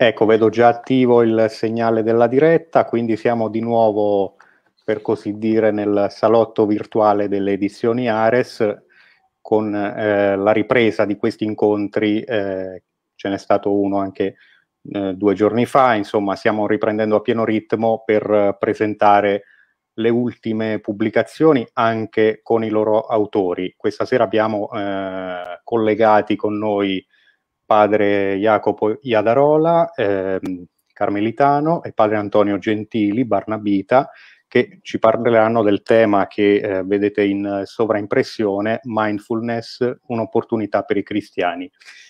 Ecco, vedo già attivo il segnale della diretta, quindi siamo di nuovo, per così dire, nel salotto virtuale delle edizioni Ares, con la ripresa di questi incontri. Ce n'è stato uno anche 2 giorni fa, insomma stiamo riprendendo a pieno ritmo per presentare le ultime pubblicazioni anche con i loro autori. Questa sera abbiamo collegati con noi padre Jacopo Iadarola, carmelitano, e padre Antonio Gentili, barnabita, che ci parleranno del tema che vedete in sovraimpressione, Mindfulness, un'opportunità per i cristiani.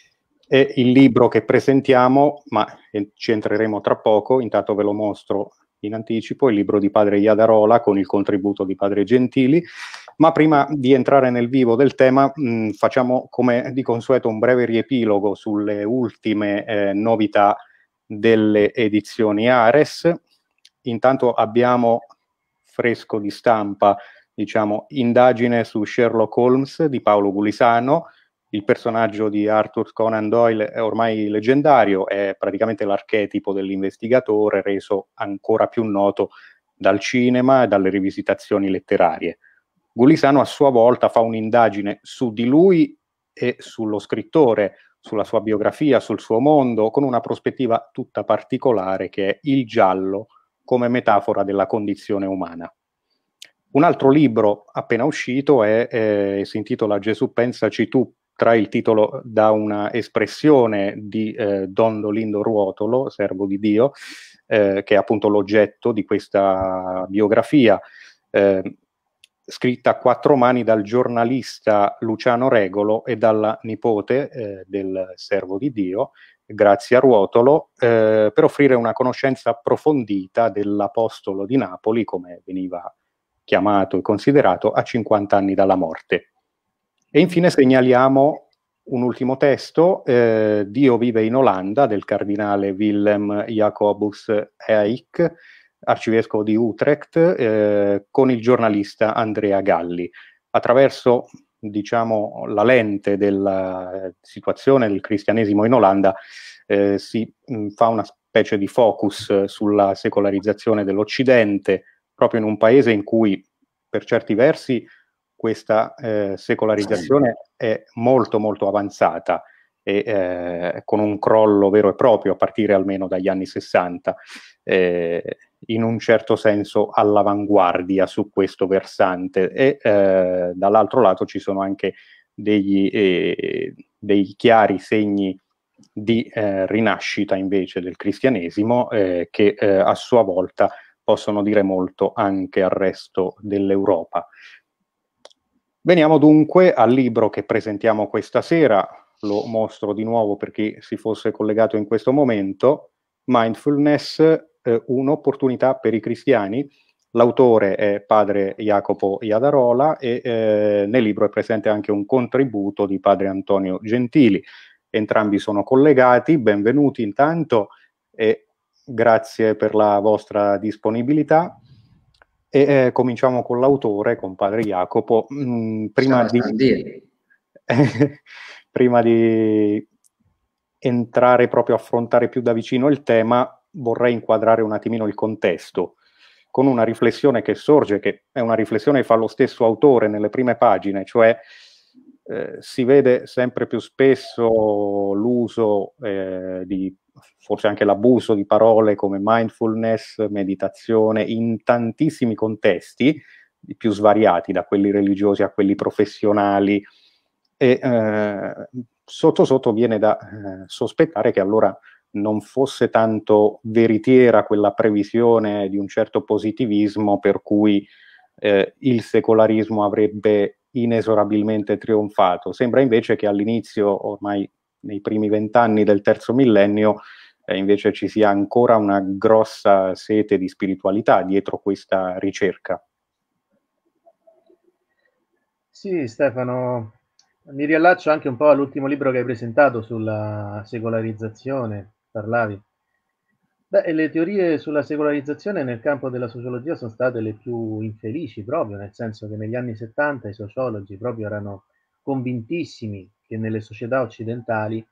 E il libro che presentiamo, ma ci entreremo tra poco, intanto ve lo mostro in anticipo, il libro di padre Iadarola con il contributo di padre Gentili. Ma prima di entrare nel vivo del tema, facciamo come di consueto un breve riepilogo sulle ultime novità delle edizioni Ares. Intanto abbiamo fresco di stampa, diciamo, Indagine su Sherlock Holmes di Paolo Gulisano. Il personaggio di Arthur Conan Doyle è ormai leggendario, è praticamente l'archetipo dell'investigatore, reso ancora più noto dal cinema e dalle rivisitazioni letterarie. Gulisano a sua volta fa un'indagine su di lui e sullo scrittore, sulla sua biografia, sul suo mondo, con una prospettiva tutta particolare che è il giallo come metafora della condizione umana. Un altro libro appena uscito si intitola Gesù pensaci tu, trae il titolo da una espressione di Don Dolindo Ruotolo, servo di Dio, che è appunto l'oggetto di questa biografia, scritta a 4 mani dal giornalista Luciano Regolo e dalla nipote del servo di Dio, Grazia Ruotolo, per offrire una conoscenza approfondita dell'Apostolo di Napoli, come veniva chiamato e considerato, a 50 anni dalla morte. E infine segnaliamo un ultimo testo, Dio vive in Olanda, del cardinale Willem Jacobus Eyck, arcivescovo di Utrecht, con il giornalista Andrea Galli. Attraverso, diciamo, la lente della situazione del cristianesimo in Olanda si fa una specie di focus sulla secolarizzazione dell'Occidente, proprio in un paese in cui, per certi versi, questa secolarizzazione è molto molto avanzata e con un crollo vero e proprio a partire almeno dagli anni 60, in un certo senso all'avanguardia su questo versante, e dall'altro lato ci sono anche dei chiari segni di rinascita invece del cristianesimo che a sua volta possono dire molto anche al resto dell'Europa. Veniamo dunque al libro che presentiamo questa sera, lo mostro di nuovo per chi si fosse collegato in questo momento, Mindfulness, un'opportunità per i cristiani. L'autore è padre Jacopo Iadarola e nel libro è presente anche un contributo di padre Antonio Gentili. Entrambi sono collegati, benvenuti intanto e grazie per la vostra disponibilità. E cominciamo con l'autore, con padre Jacopo. Prima di entrare proprio a affrontare più da vicino il tema, vorrei inquadrare un attimino il contesto, con una riflessione che sorge, che è una riflessione che fa lo stesso autore nelle prime pagine, cioè si vede sempre più spesso l'uso di, forse anche l'abuso di parole come mindfulness, meditazione, in tantissimi contesti, più svariati, da quelli religiosi a quelli professionali, e sotto sotto viene da sospettare che allora non fosse tanto veritiera quella previsione di un certo positivismo per cui il secolarismo avrebbe inesorabilmente trionfato. Sembra invece che all'inizio, ormai nei primi 20 anni del terzo millennio, invece ci sia ancora una grossa sete di spiritualità dietro questa ricerca. Sì, Stefano, mi riallaccio anche un po' all'ultimo libro che hai presentato sulla secolarizzazione, parlavi. Beh, le teorie sulla secolarizzazione nel campo della sociologia sono state le più infelici proprio, nel senso che negli anni 70 i sociologi proprio erano convintissimi che nelle società occidentali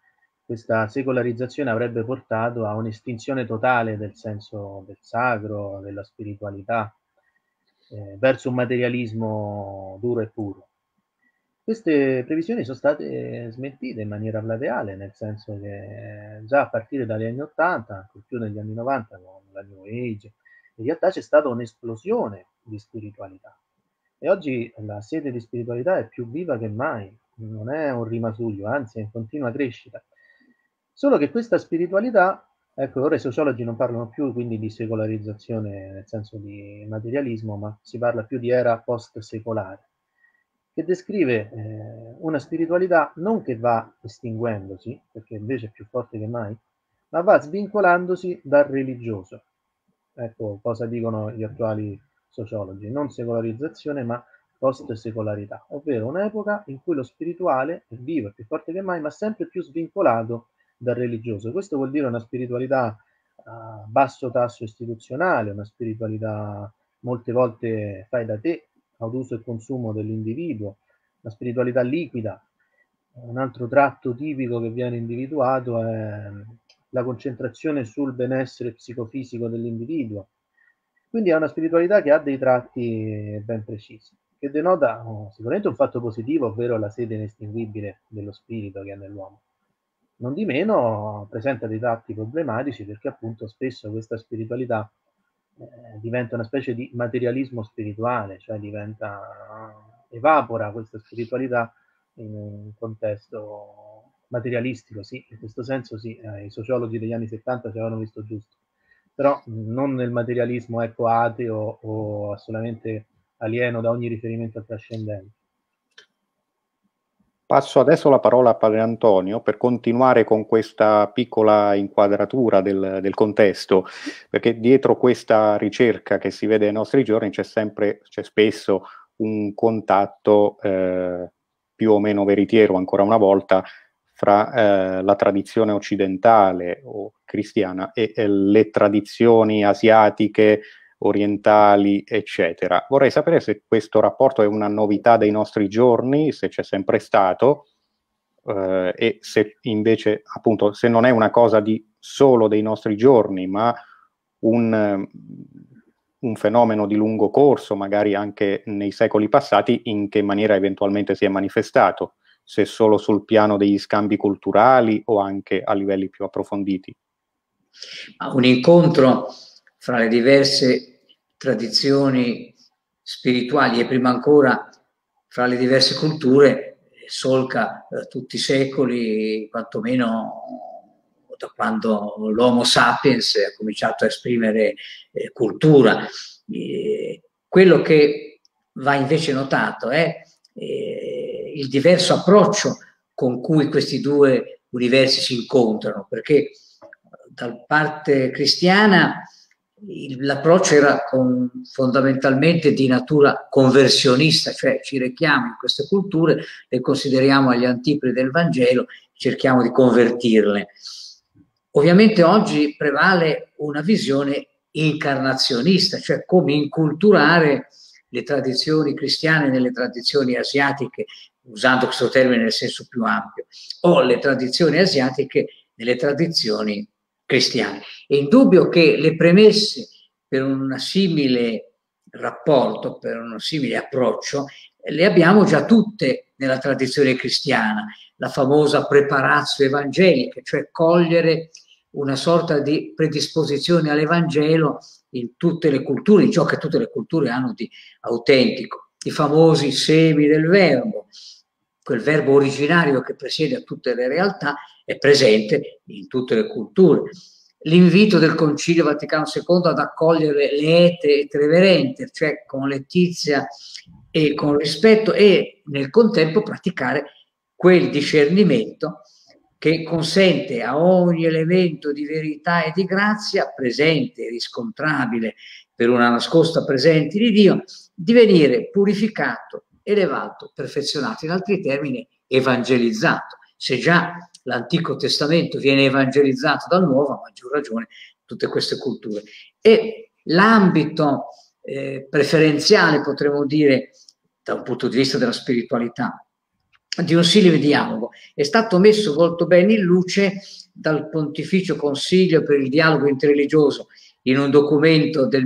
questa secolarizzazione avrebbe portato a un'estinzione totale del senso del sacro, della spiritualità, verso un materialismo duro e puro. Queste previsioni sono state smentite in maniera plateale, nel senso che già a partire dagli anni 80, ancor più negli anni 90 con la New Age, in realtà c'è stata un'esplosione di spiritualità. E oggi la sete di spiritualità è più viva che mai, non è un rimasuglio, anzi è in continua crescita. Solo che questa spiritualità, ecco, ora i sociologi non parlano più quindi di secolarizzazione nel senso di materialismo, ma si parla più di era post-secolare, che descrive una spiritualità non che va estinguendosi, perché invece è più forte che mai, ma va svincolandosi dal religioso. Ecco cosa dicono gli attuali sociologi, non secolarizzazione ma post-secolarità, ovvero un'epoca in cui lo spirituale è vivo, è più forte che mai, ma sempre più svincolato dal religioso. Questo vuol dire una spiritualità a basso tasso istituzionale, una spiritualità molte volte fai da te, ad uso e consumo dell'individuo, una spiritualità liquida. Un altro tratto tipico che viene individuato è la concentrazione sul benessere psicofisico dell'individuo. Quindi è una spiritualità che ha dei tratti ben precisi, che denota sicuramente un fatto positivo, ovvero la sede inestinguibile dello spirito che è nell'uomo. Non di meno presenta dei tratti problematici perché appunto spesso questa spiritualità diventa una specie di materialismo spirituale, cioè evapora questa spiritualità in un contesto materialistico, sì, in questo senso sì, i sociologi degli anni 70 ci avevano visto giusto, però non nel materialismo ecco, ateo o assolutamente alieno da ogni riferimento al trascendente. Passo adesso la parola a Padre Antonio per continuare con questa piccola inquadratura del contesto, perché dietro questa ricerca che si vede nei nostri giorni c'è spesso un contatto più o meno veritiero, ancora una volta, fra la tradizione occidentale o cristiana e le tradizioni asiatiche, orientali, eccetera. Vorrei sapere se questo rapporto è una novità dei nostri giorni, se c'è sempre stato, e se invece, appunto, se non è una cosa solo dei nostri giorni, ma un fenomeno di lungo corso, magari anche nei secoli passati, in che maniera eventualmente si è manifestato, se solo sul piano degli scambi culturali o anche a livelli più approfonditi. Un incontro fra le diverse tradizioni spirituali e prima ancora fra le diverse culture solca tutti i secoli, quantomeno da quando l'Homo sapiens ha cominciato a esprimere cultura. Quello che va invece notato è il diverso approccio con cui questi due universi si incontrano, perché da parte cristiana l'approccio era fondamentalmente di natura conversionista, cioè ci rechiamo in queste culture, le consideriamo agli antipodi del Vangelo, cerchiamo di convertirle. Ovviamente oggi prevale una visione incarnazionista, cioè come inculturare le tradizioni cristiane nelle tradizioni asiatiche, usando questo termine nel senso più ampio, o le tradizioni asiatiche nelle tradizioni cristiane. È indubbio che le premesse per un simile rapporto, per un simile approccio, le abbiamo già tutte nella tradizione cristiana, la famosa preparatio evangelica, cioè cogliere una sorta di predisposizione all'Evangelo in tutte le culture, in ciò che tutte le culture hanno di autentico. I famosi semi del verbo, quel verbo originario che presiede a tutte le realtà, è presente in tutte le culture. L'invito del Concilio Vaticano II ad accogliere l'ete et reverenter, cioè con letizia e con rispetto, e nel contempo praticare quel discernimento che consente a ogni elemento di verità e di grazia presente e riscontrabile per una nascosta presenza di Dio, di venire purificato, elevato, perfezionato, in altri termini evangelizzato. Se già l'Antico Testamento viene evangelizzato dal Nuovo, a maggior ragione tutte queste culture. E l'ambito preferenziale, potremmo dire, da un punto di vista della spiritualità, di un simile dialogo. È stato messo molto bene in luce dal Pontificio Consiglio per il dialogo interreligioso in un documento del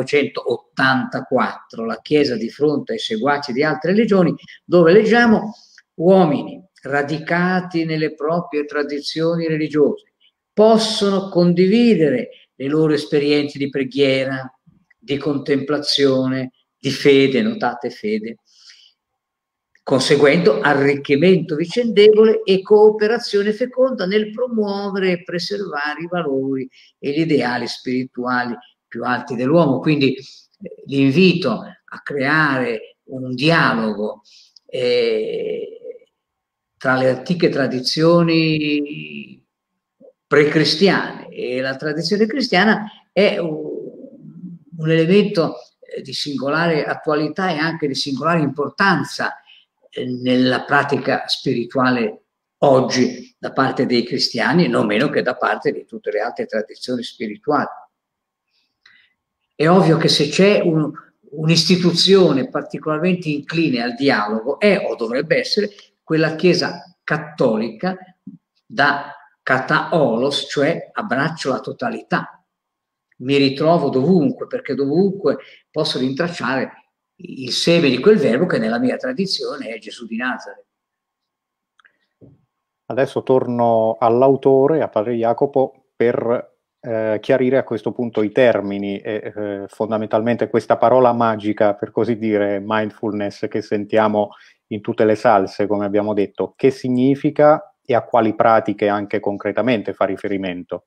1984, La Chiesa di fronte ai seguaci di altre religioni, dove leggiamo: uomini radicati nelle proprie tradizioni religiose possono condividere le loro esperienze di preghiera, di contemplazione, di fede, notate fede, conseguendo arricchimento vicendevole e cooperazione feconda nel promuovere e preservare i valori e gli ideali spirituali più alti dell'uomo. Quindi l'invito a creare un dialogo tra le antiche tradizioni pre-cristiane e la tradizione cristiana è un elemento di singolare attualità e anche di singolare importanza nella pratica spirituale oggi da parte dei cristiani, non meno che da parte di tutte le altre tradizioni spirituali. È ovvio che se c'è un'istituzione particolarmente incline al dialogo è o dovrebbe essere quella Chiesa cattolica da kataolos, cioè abbraccio la totalità. Mi ritrovo dovunque, perché dovunque posso rintracciare il seme di quel verbo che nella mia tradizione è Gesù di Nazareth. Adesso torno all'autore, a Padre Jacopo, per chiarire a questo punto i termini e fondamentalmente questa parola magica, per così dire, mindfulness, che sentiamo in tutte le salse, come abbiamo detto, che significa e a quali pratiche anche concretamente fa riferimento?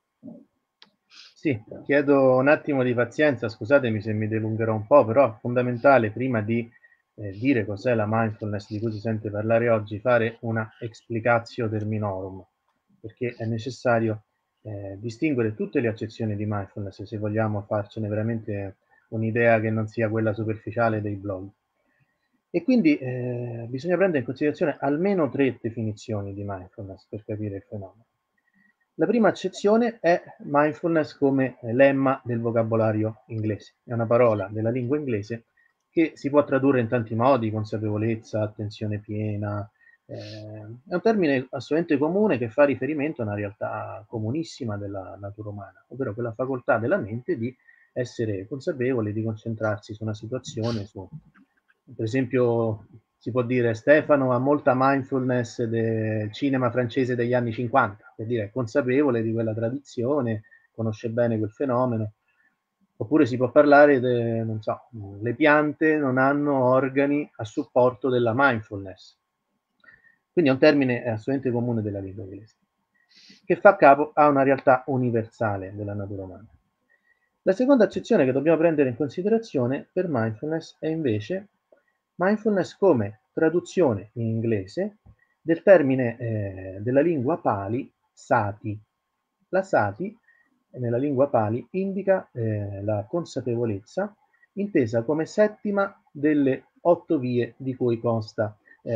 Sì, chiedo un attimo di pazienza, scusatemi se mi dilungherò un po', però è fondamentale prima di dire cos'è la mindfulness di cui si sente parlare oggi, fare una explicatio terminorum, perché è necessario distinguere tutte le accezioni di mindfulness se vogliamo farcene veramente un'idea che non sia quella superficiale dei blog. E quindi bisogna prendere in considerazione almeno 3 definizioni di mindfulness per capire il fenomeno. La prima accezione è mindfulness come lemma del vocabolario inglese. È una parola della lingua inglese che si può tradurre in tanti modi: consapevolezza, attenzione piena. È un termine assolutamente comune che fa riferimento a una realtà comunissima della natura umana, ovvero quella facoltà della mente di essere consapevole, di concentrarsi su una situazione, per esempio si può dire Stefano ha molta mindfulness del cinema francese degli anni 50, per dire è consapevole di quella tradizione, conosce bene quel fenomeno. Oppure si può parlare non so, le piante non hanno organi a supporto della mindfulness. Quindi è un termine assolutamente comune della lingua inglese, che fa capo a una realtà universale della natura umana. La seconda accezione che dobbiamo prendere in considerazione per mindfulness è invece mindfulness come traduzione in inglese del termine della lingua Pali sati. La sati nella lingua Pali indica la consapevolezza intesa come settima delle 8 vie di cui consta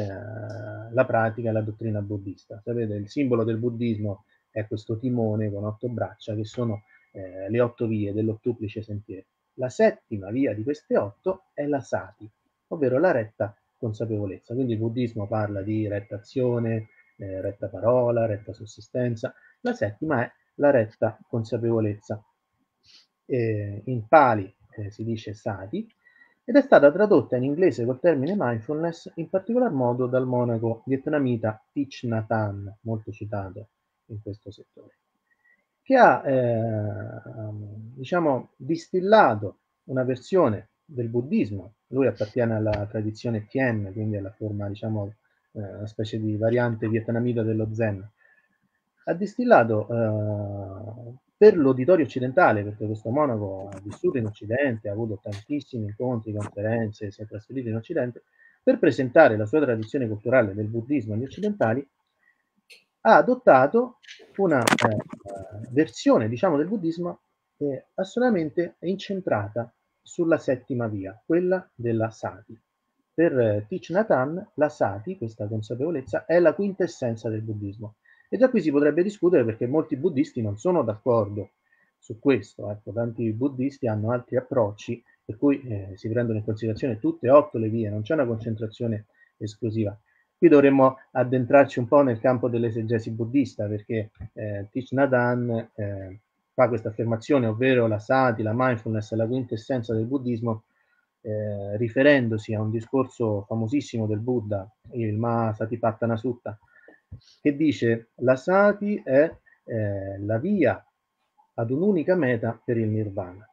la pratica e la dottrina buddista. Sapete, il simbolo del buddismo è questo timone con 8 braccia, che sono le 8 vie dell'ottuplice sentiero. La settima via di queste 8 è la sati, ovvero la retta consapevolezza. Quindi il buddismo parla di retta azione, retta parola, retta sussistenza. La settima è la retta consapevolezza. In Pali si dice sati, ed è stata tradotta in inglese col termine mindfulness in particolar modo dal monaco vietnamita Thich Nhat Hanh, molto citato in questo settore, che ha diciamo distillato una versione del buddismo. Lui appartiene alla tradizione Tien, quindi alla forma, diciamo, una specie di variante vietnamita dello Zen. Ha distillato per l'uditorio occidentale, perché questo monaco ha vissuto in Occidente, ha avuto tantissimi incontri, conferenze, si è trasferito in Occidente, per presentare la sua tradizione culturale del buddismo agli occidentali, ha adottato una versione, diciamo, del buddismo assolutamente incentrata sulla settima via, quella della sati. Per Thich Nhat Hanh la sati, questa consapevolezza, è la quintessenza del buddismo. E già qui si potrebbe discutere perché molti buddisti non sono d'accordo su questo. Ecco, tanti buddisti hanno altri approcci per cui si prendono in considerazione tutte e 8 le vie, non c'è una concentrazione esclusiva. Qui dovremmo addentrarci un po' nel campo dell'esegesi buddista, perché Thich Nhat Hanh fa questa affermazione, ovvero la sati, la mindfulness è la quintessenza del buddismo, riferendosi a un discorso famosissimo del Buddha, il Mahasatipattana Sutta, che dice: la sati è la via ad un'unica meta per il nirvana,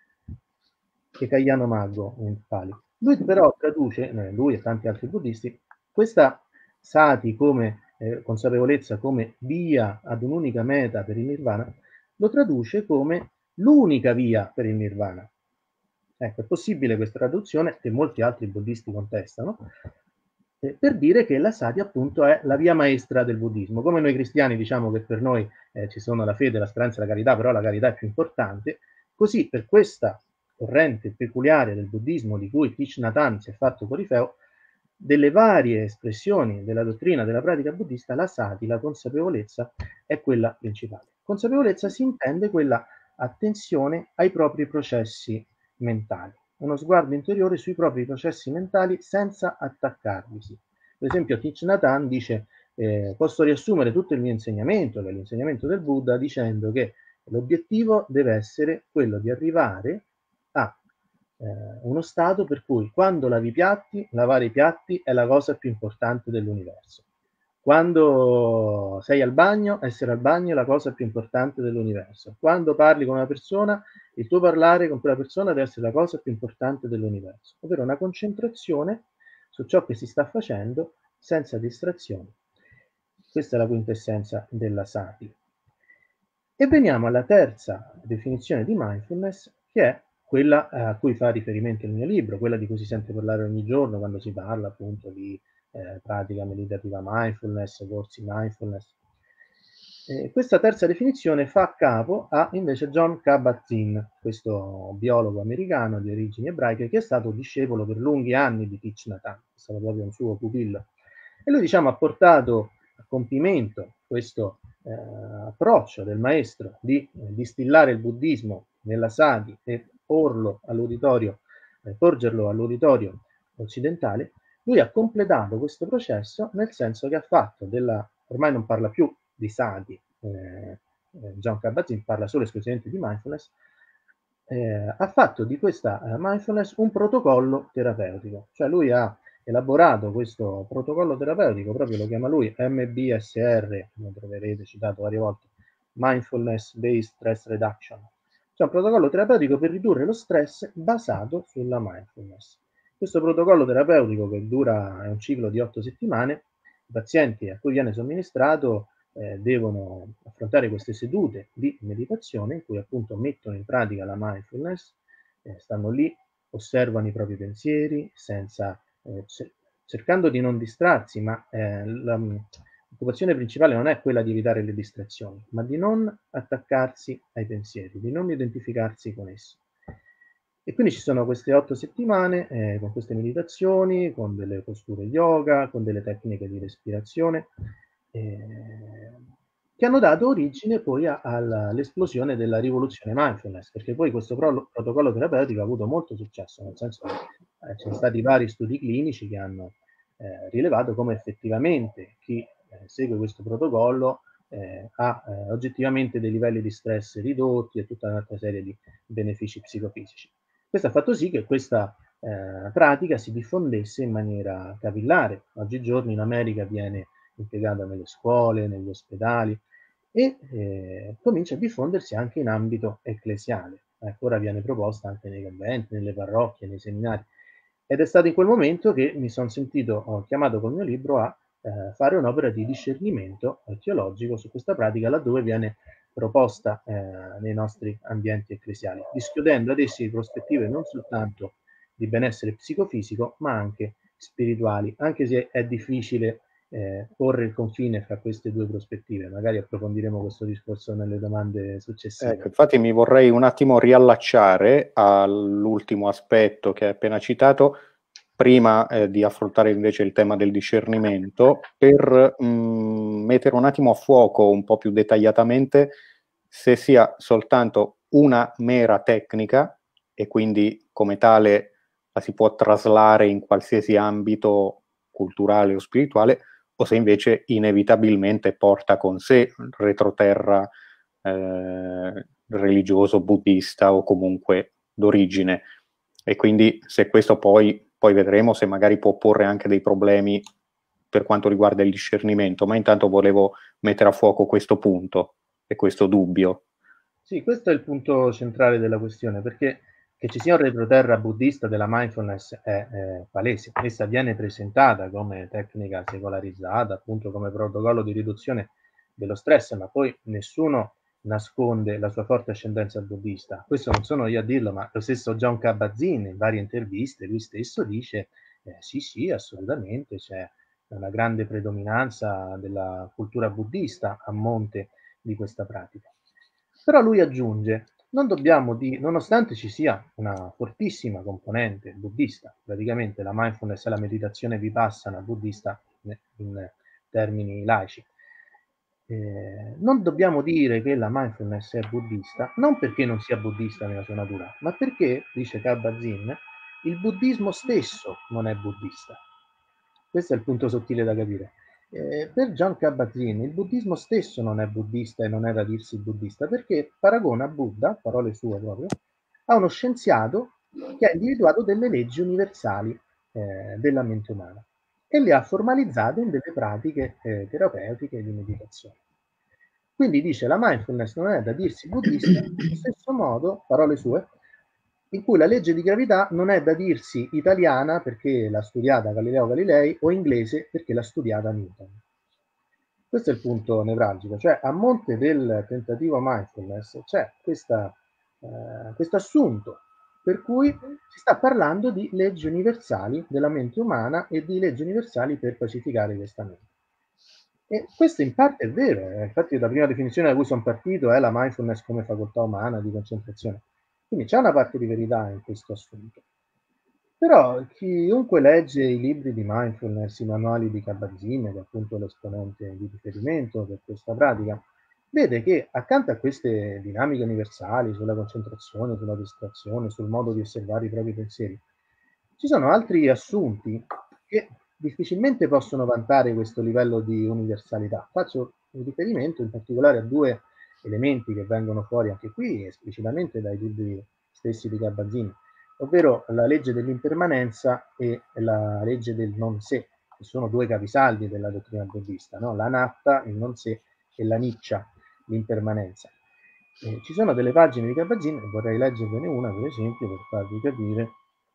che Kayano Maggo in Pali. Lui però traduce, lui e tanti altri buddisti, questa sati come consapevolezza, come via ad un'unica meta per il nirvana, lo traduce come l'unica via per il nirvana. Ecco, è possibile questa traduzione, che molti altri buddisti contestano, per dire che la sati appunto è la via maestra del buddismo. Come noi cristiani diciamo che per noi ci sono la fede, la speranza e la carità, però la carità è più importante, così per questa corrente peculiare del buddismo di cui Thich Nhat Hanh si è fatto corifeo, delle varie espressioni della dottrina della pratica buddista, la sati, la consapevolezza, è quella principale. Consapevolezza si intende quella attenzione ai propri processi mentali, uno sguardo interiore sui propri processi mentali senza attaccarvisi. Per esempio Thich Nhat Hanh dice posso riassumere tutto il mio insegnamento, che è l'insegnamento del Buddha, dicendo che l'obiettivo deve essere quello di arrivare a uno stato per cui quando lavi i piatti, lavare i piatti è la cosa più importante dell'universo. Quando sei al bagno, essere al bagno è la cosa più importante dell'universo. Quando parli con una persona, il tuo parlare con quella persona deve essere la cosa più importante dell'universo, ovvero una concentrazione su ciò che si sta facendo senza distrazioni. Questa è la quintessenza della sati. E veniamo alla terza definizione di mindfulness, che è quella a cui fa riferimento il mio libro, quella di cui si sente parlare ogni giorno quando si parla appunto di pratica meditativa mindfulness, corsi mindfulness. Questa terza definizione fa capo a invece Jon Kabat-Zinn, questo biologo americano di origini ebraiche che è stato discepolo per lunghi anni di Thich Nhat Hanh, è stato proprio un suo pupillo. E lui diciamo ha portato a compimento questo approccio del maestro di distillare il buddismo nella sati e porgerlo all'uditorio occidentale. Lui ha completato questo processo nel senso che ha fatto ormai non parla più di sati, Jon Kabat-Zinn parla solo esclusivamente di mindfulness, ha fatto di questa mindfulness un protocollo terapeutico, cioè lui ha elaborato questo protocollo terapeutico, proprio lo chiama lui MBSR, lo troverete citato varie volte, Mindfulness Based Stress Reduction, cioè un protocollo terapeutico per ridurre lo stress basato sulla mindfulness. Questo protocollo terapeutico, che dura un ciclo di 8 settimane, i pazienti a cui viene somministrato devono affrontare queste sedute di meditazione in cui appunto mettono in pratica la mindfulness, stanno lì, osservano i propri pensieri senza cercando di non distrarsi, ma l'occupazione principale non è quella di evitare le distrazioni, ma di non attaccarsi ai pensieri, di non identificarsi con essi. E quindi ci sono queste 8 settimane con queste meditazioni, con delle posture yoga, con delle tecniche di respirazione, che hanno dato origine poi all'esplosione della rivoluzione mindfulness, perché poi questo protocollo terapeutico ha avuto molto successo, nel senso che ci sono stati vari studi clinici che hanno rilevato come effettivamente chi segue questo protocollo ha oggettivamente dei livelli di stress ridotti e tutta un'altra serie di benefici psicofisici. Questo ha fatto sì che questa pratica si diffondesse in maniera capillare. Oggigiorno in America viene impiegata nelle scuole, negli ospedali e comincia a diffondersi anche in ambito ecclesiale. Ora viene proposta anche nei conventi, nelle parrocchie, nei seminari. Ed è stato in quel momento che mi sono sentito, ho chiamato col mio libro a fare un'opera di discernimento teologico su questa pratica laddove viene proposta nei nostri ambienti ecclesiali, dischiudendo ad essi prospettive non soltanto di benessere psicofisico, ma anche spirituali, anche se è difficile porre il confine fra queste due prospettive. Magari approfondiremo questo discorso nelle domande successive. Ecco, infatti mi vorrei un attimo riallacciare all'ultimo aspetto che hai appena citato, prima di affrontare invece il tema del discernimento, per mettere un attimo a fuoco un po' più dettagliatamente se sia soltanto una mera tecnica e quindi come tale la si può traslare in qualsiasi ambito culturale o spirituale, o se invece inevitabilmente porta con sé retroterra religioso, buddista o comunque d'origine. E quindi se questo poi vedremo se magari può porre anche dei problemi per quanto riguarda il discernimento, ma intanto volevo mettere a fuoco questo punto e questo dubbio. Sì, questo è il punto centrale della questione, perché che ci sia un retroterra buddista della mindfulness è palese. Essa viene presentata come tecnica secolarizzata, appunto come protocollo di riduzione dello stress, ma poi nessuno nasconde la sua forte ascendenza buddista. Questo non sono io a dirlo, ma lo stesso Jon Kabat-Zinn in varie interviste, lui stesso dice sì, assolutamente, c'è una grande predominanza della cultura buddista a monte di questa pratica. Però lui aggiunge, non dobbiamo nonostante ci sia una fortissima componente buddista, praticamente la mindfulness è la meditazione vipassana buddista in termini laici, non dobbiamo dire che la mindfulness è buddista, non perché non sia buddista nella sua natura, ma perché, dice Kabat-Zinn, il buddismo stesso non è buddista. Questo è il punto sottile da capire. Per Jon Kabat-Zinn il buddismo stesso non è buddista e non è da dirsi buddista, perché paragona Buddha, parole sue proprio, a uno scienziato che ha individuato delle leggi universali della mente umana e le ha formalizzate in delle pratiche terapeutiche di meditazione. Quindi dice la mindfulness non è da dirsi buddista, allo stesso modo, parole sue, in cui la legge di gravità non è da dirsi italiana perché l'ha studiata Galileo Galilei o inglese perché l'ha studiata Newton. Questo è il punto nevralgico, cioè a monte del tentativo mindfulness c'è questo assunto per cui si sta parlando di leggi universali della mente umana e di leggi universali per pacificare questa mente. E questo in parte è vero, infatti la prima definizione da cui sono partito è la mindfulness come facoltà umana di concentrazione. Quindi c'è una parte di verità in questo assunto. Però chiunque legge i libri di mindfulness, i manuali di Kabat-Zinn, che è appunto l'esponente di riferimento per questa pratica, vede che accanto a queste dinamiche universali sulla concentrazione, sulla distrazione, sul modo di osservare i propri pensieri, ci sono altri assunti che difficilmente possono vantare questo livello di universalità. Faccio riferimento in particolare a due elementi che vengono fuori anche qui esplicitamente dai libri stessi di Kabat-Zinn, ovvero la legge dell'impermanenza e la legge del non sé, che sono due capisaldi della dottrina buddista, no? L'anatta, il non sé, e l'anicca, l'impermanenza. Ci sono delle pagine di Kabat-Zinn, vorrei leggervene una per esempio per farvi capire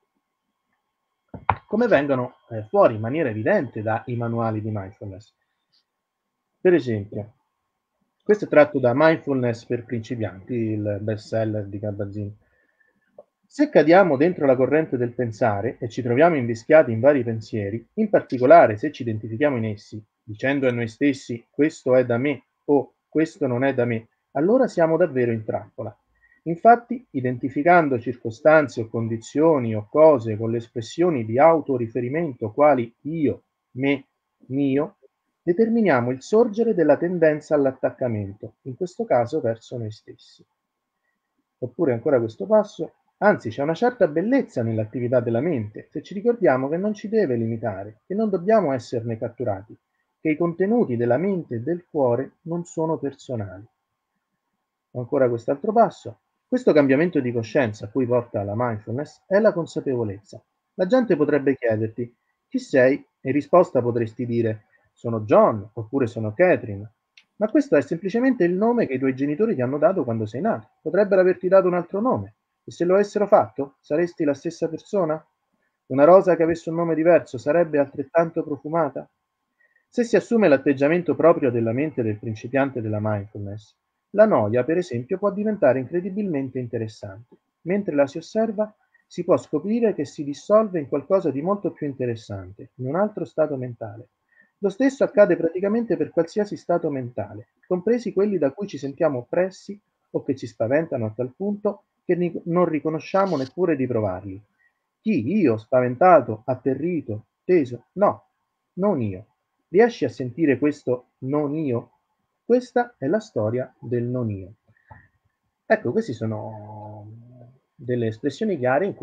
come vengono fuori in maniera evidente dai manuali di mindfulness. Per esempio, questo è tratto da Mindfulness per principianti, il bestseller di Kabat-Zinn. Se cadiamo dentro la corrente del pensare e ci troviamo invischiati in vari pensieri, in particolare se ci identifichiamo in essi, dicendo a noi stessi questo è da me o questo non è da me, allora siamo davvero in trappola. Infatti, identificando circostanze o condizioni o cose con le espressioni di autoriferimento quali io, me, mio, determiniamo il sorgere della tendenza all'attaccamento, in questo caso verso noi stessi. Oppure ancora questo passo, anzi c'è una certa bellezza nell'attività della mente, se ci ricordiamo che non ci deve limitare, che non dobbiamo esserne catturati, che i contenuti della mente e del cuore non sono personali. Ancora quest'altro passo, questo cambiamento di coscienza a cui porta la mindfulness è la consapevolezza. La gente potrebbe chiederti, chi sei? E in risposta potresti dire, sono John, oppure sono Catherine. Ma questo è semplicemente il nome che i tuoi genitori ti hanno dato quando sei nato. Potrebbero averti dato un altro nome. E se lo avessero fatto, saresti la stessa persona? Una rosa che avesse un nome diverso sarebbe altrettanto profumata? Se si assume l'atteggiamento proprio della mente del principiante della mindfulness, la noia, per esempio, può diventare incredibilmente interessante. Mentre la si osserva, si può scoprire che si dissolve in qualcosa di molto più interessante, in un altro stato mentale. Lo stesso accade praticamente per qualsiasi stato mentale, compresi quelli da cui ci sentiamo oppressi o che ci spaventano a tal punto che non riconosciamo neppure di provarli. Chi? Io? Spaventato? Atterrito? Teso? No, non io. Riesci a sentire questo non io? Questa è la storia del non io. Ecco, queste sono delle espressioni chiare in cui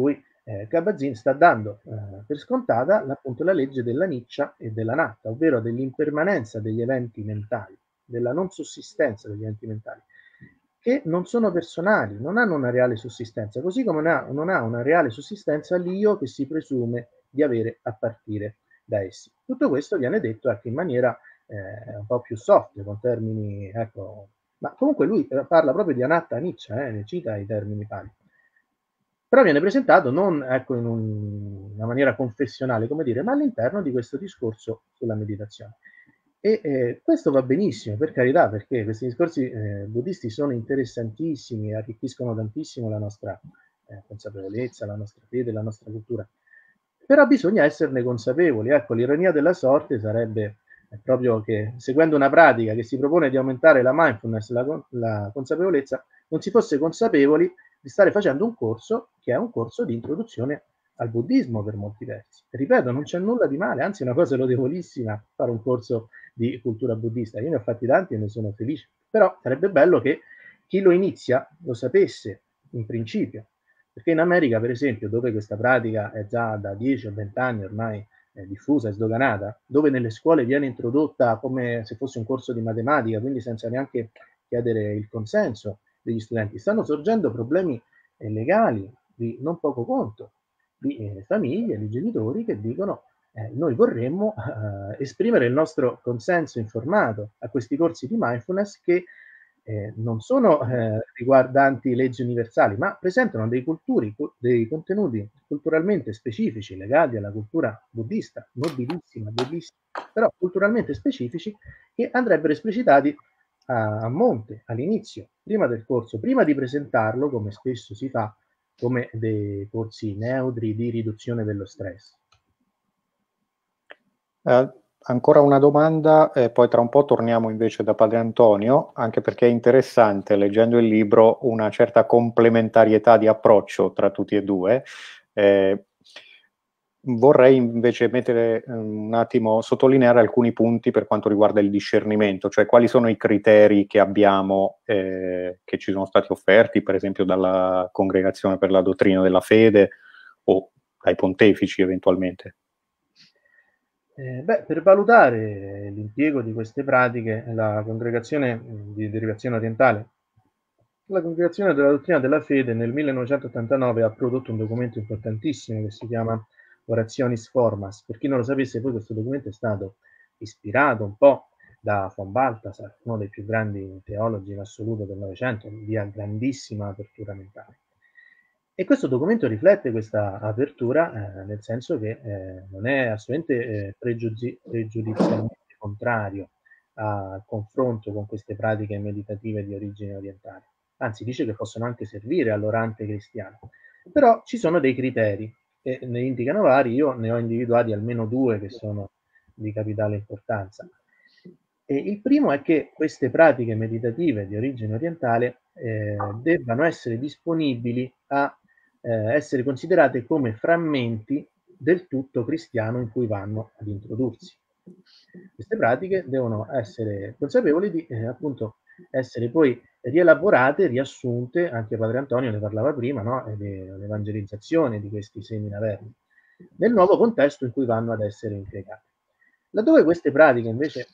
Kabat-Zinn sta dando per scontata appunto la legge dell'aniccia e dell'anatta, ovvero dell'impermanenza degli eventi mentali, della non sussistenza degli eventi mentali, che non sono personali, non hanno una reale sussistenza, così come non ha una reale sussistenza l'io che si presume di avere a partire da essi. Tutto questo viene detto in maniera un po' più soft, con termini, ecco, ma comunque lui parla proprio di anatta aniccia, ne cita i termini pari. Però viene presentato non ecco, in una maniera confessionale, come dire, ma all'interno di questo discorso sulla meditazione. E questo va benissimo, per carità, perché questi discorsi buddisti sono interessantissimi, arricchiscono tantissimo la nostra consapevolezza, la nostra fede, la nostra cultura. Però bisogna esserne consapevoli. Ecco, l'ironia della sorte sarebbe proprio che seguendo una pratica che si propone di aumentare la mindfulness, la consapevolezza, non si fosse consapevoli di stare facendo un corso che è un corso di introduzione al buddismo per molti versi. Ripeto, non c'è nulla di male, anzi è una cosa lodevolissima fare un corso di cultura buddista. Io ne ho fatti tanti e ne sono felice. Però sarebbe bello che chi lo inizia lo sapesse in principio. Perché in America, per esempio, dove questa pratica è già da 10 o 20 anni ormai diffusa e sdoganata, dove nelle scuole viene introdotta come se fosse un corso di matematica, quindi senza neanche chiedere il consenso degli studenti, stanno sorgendo problemi legali di non poco conto, di famiglie, di genitori che dicono noi vorremmo esprimere il nostro consenso informato a questi corsi di mindfulness che non sono riguardanti leggi universali, ma presentano dei contenuti culturalmente specifici legati alla cultura buddista, nobilissima, bellissima, però culturalmente specifici che andrebbero esplicitati a monte, all'inizio, prima del corso, prima di presentarlo, come spesso si fa, come dei corsi neutri di riduzione dello stress. Ancora una domanda, poi tra un po' torniamo invece da Padre Antonio, anche perché è interessante, leggendo il libro, una certa complementarietà di approccio tra tutti e due. Vorrei invece mettere un attimo, sottolineare alcuni punti per quanto riguarda il discernimento, cioè quali sono i criteri che abbiamo, che ci sono stati offerti, per esempio dalla Congregazione per la Dottrina della Fede o dai pontefici eventualmente. Per valutare l'impiego di queste pratiche, la Congregazione di Derivazione Orientale, la Congregazione della Dottrina della Fede nel 1989 ha prodotto un documento importantissimo che si chiama Orationis Formas. Per chi non lo sapesse, poi questo documento è stato ispirato un po' da von Balthasar, uno dei più grandi teologi in assoluto del Novecento, di grandissima apertura mentale. E questo documento riflette questa apertura nel senso che non è assolutamente pregiudizialmente contrario al confronto con queste pratiche meditative di origine orientale. Anzi, dice che possono anche servire all'orante cristiano. Però ci sono dei criteri e ne indicano vari, io ne ho individuati almeno due che sono di capitale importanza. E il primo è che queste pratiche meditative di origine orientale debbano essere disponibili a essere considerate come frammenti del tutto cristiano in cui vanno ad introdursi. Queste pratiche devono essere consapevoli di appunto essere poi rielaborate, riassunte, anche Padre Antonio ne parlava prima, no? L'evangelizzazione di questi seminaverni, nel nuovo contesto in cui vanno ad essere impiegate. Laddove queste pratiche invece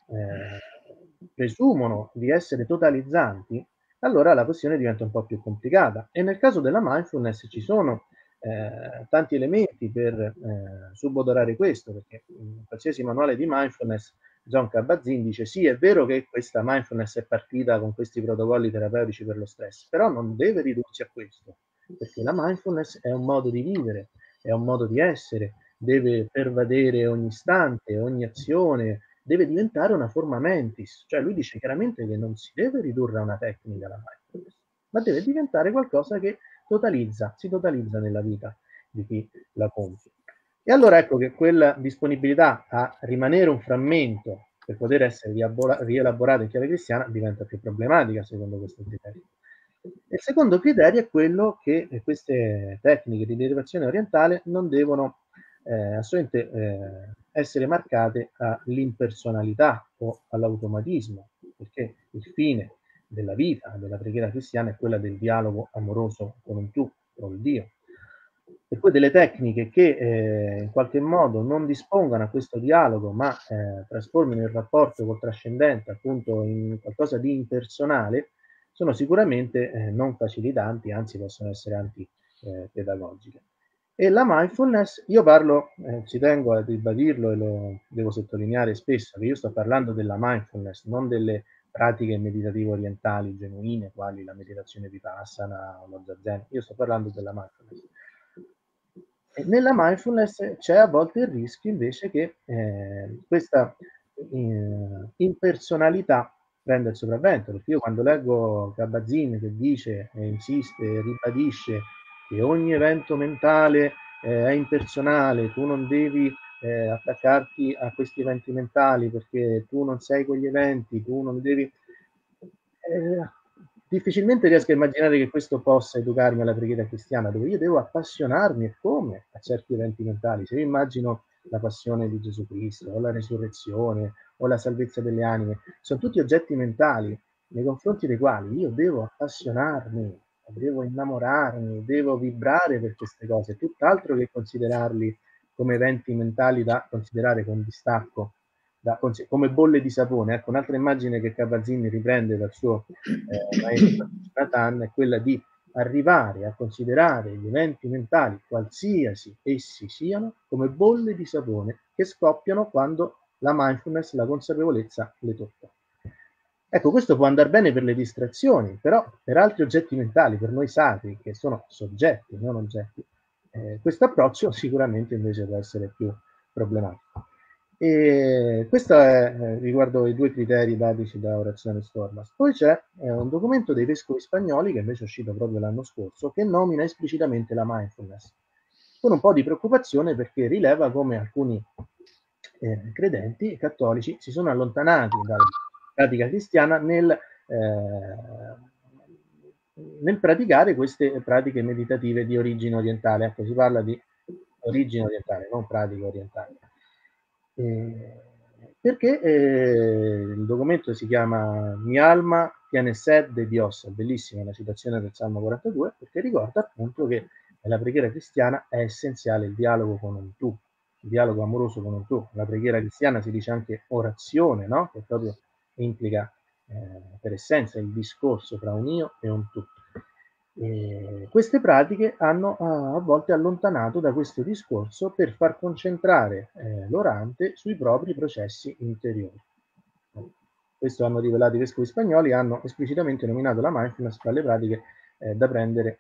presumono di essere totalizzanti, allora la questione diventa un po' più complicata. E nel caso della mindfulness ci sono tanti elementi per subodorare questo, perché in qualsiasi manuale di mindfulness Jon Kabat-Zinn dice sì, è vero che questa mindfulness è partita con questi protocolli terapeutici per lo stress, però non deve ridursi a questo, perché la mindfulness è un modo di vivere, è un modo di essere, deve pervadere ogni istante, ogni azione, deve diventare una forma mentis, cioè lui dice chiaramente che non si deve ridurre a una tecnica la mindfulness, ma deve diventare qualcosa che si totalizza nella vita di chi la compie. E allora ecco che quella disponibilità a rimanere un frammento per poter essere rielaborato in chiave cristiana diventa più problematica secondo questo criterio. Il secondo criterio è quello che queste tecniche di derivazione orientale non devono assolutamente essere marcate all'impersonalità o all'automatismo, perché il fine della vita, della preghiera cristiana è quella del dialogo amoroso con un tu, con il Dio. per cui delle tecniche che in qualche modo non dispongano a questo dialogo, ma trasformino il rapporto col trascendente appunto in qualcosa di impersonale, sono sicuramente non facilitanti, anzi possono essere antipedagogiche. E la mindfulness, io parlo, ci tengo a ribadirlo e lo devo sottolineare spesso, che io sto parlando della mindfulness, non delle pratiche meditative orientali genuine, quali la meditazione vipassana o lo zazen. Io sto parlando della mindfulness. E nella mindfulness c'è a volte il rischio invece che questa impersonalità prenda il sopravvento, perché io quando leggo Kabat-Zinn che dice e insiste e ribadisce che ogni evento mentale è impersonale, tu non devi attaccarti a questi eventi mentali perché tu non sei quegli eventi, tu non devi... difficilmente riesco a immaginare che questo possa educarmi alla preghiera cristiana, dove io devo appassionarmi e come a certi eventi mentali. Se io immagino la passione di Gesù Cristo, o la resurrezione, o la salvezza delle anime, sono tutti oggetti mentali nei confronti dei quali io devo appassionarmi, devo innamorarmi, devo vibrare per queste cose, tutt'altro che considerarli come eventi mentali da considerare con distacco, come bolle di sapone. Ecco, un'altra immagine che Kabat-Zinn riprende dal suo maestro Nathan è quella di arrivare a considerare gli eventi mentali, qualsiasi essi siano, come bolle di sapone che scoppiano quando la mindfulness, la consapevolezza le tocca. Ecco, questo può andare bene per le distrazioni, però per altri oggetti mentali, per noi sacri, che sono soggetti, non oggetti, questo approccio sicuramente invece può essere più problematico. E questo è riguardo i due criteri basici da Orazione Stormas. Poi c'è un documento dei vescovi spagnoli, che invece è uscito proprio l'anno scorso, che nomina esplicitamente la mindfulness, con un po' di preoccupazione perché rileva come alcuni credenti cattolici si sono allontanati dalla pratica cristiana nel praticare queste pratiche meditative di origine orientale. Ecco, si parla di origine orientale, non pratiche orientali. Perché il documento si chiama Mi alma tiene sed de Dios, bellissima la citazione del Salmo 42, perché ricorda appunto che nella preghiera cristiana è essenziale il dialogo con un tu, il dialogo amoroso con un tu. La preghiera cristiana si dice anche orazione, no? Che proprio implica per essenza il discorso tra un io e un tu. Queste pratiche hanno a volte allontanato da questo discorso per far concentrare l'orante sui propri processi interiori. Questo hanno rivelato i vescovi spagnoli, hanno esplicitamente nominato la mindfulness tra le pratiche da prendere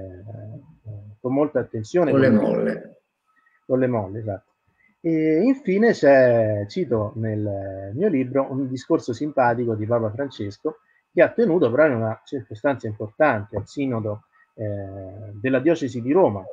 con molta attenzione. Con le molle. Con le molle, esatto. E infine cito nel mio libro un discorso simpatico di Papa Francesco, che ha tenuto però in una circostanza importante al sinodo della diocesi di Roma.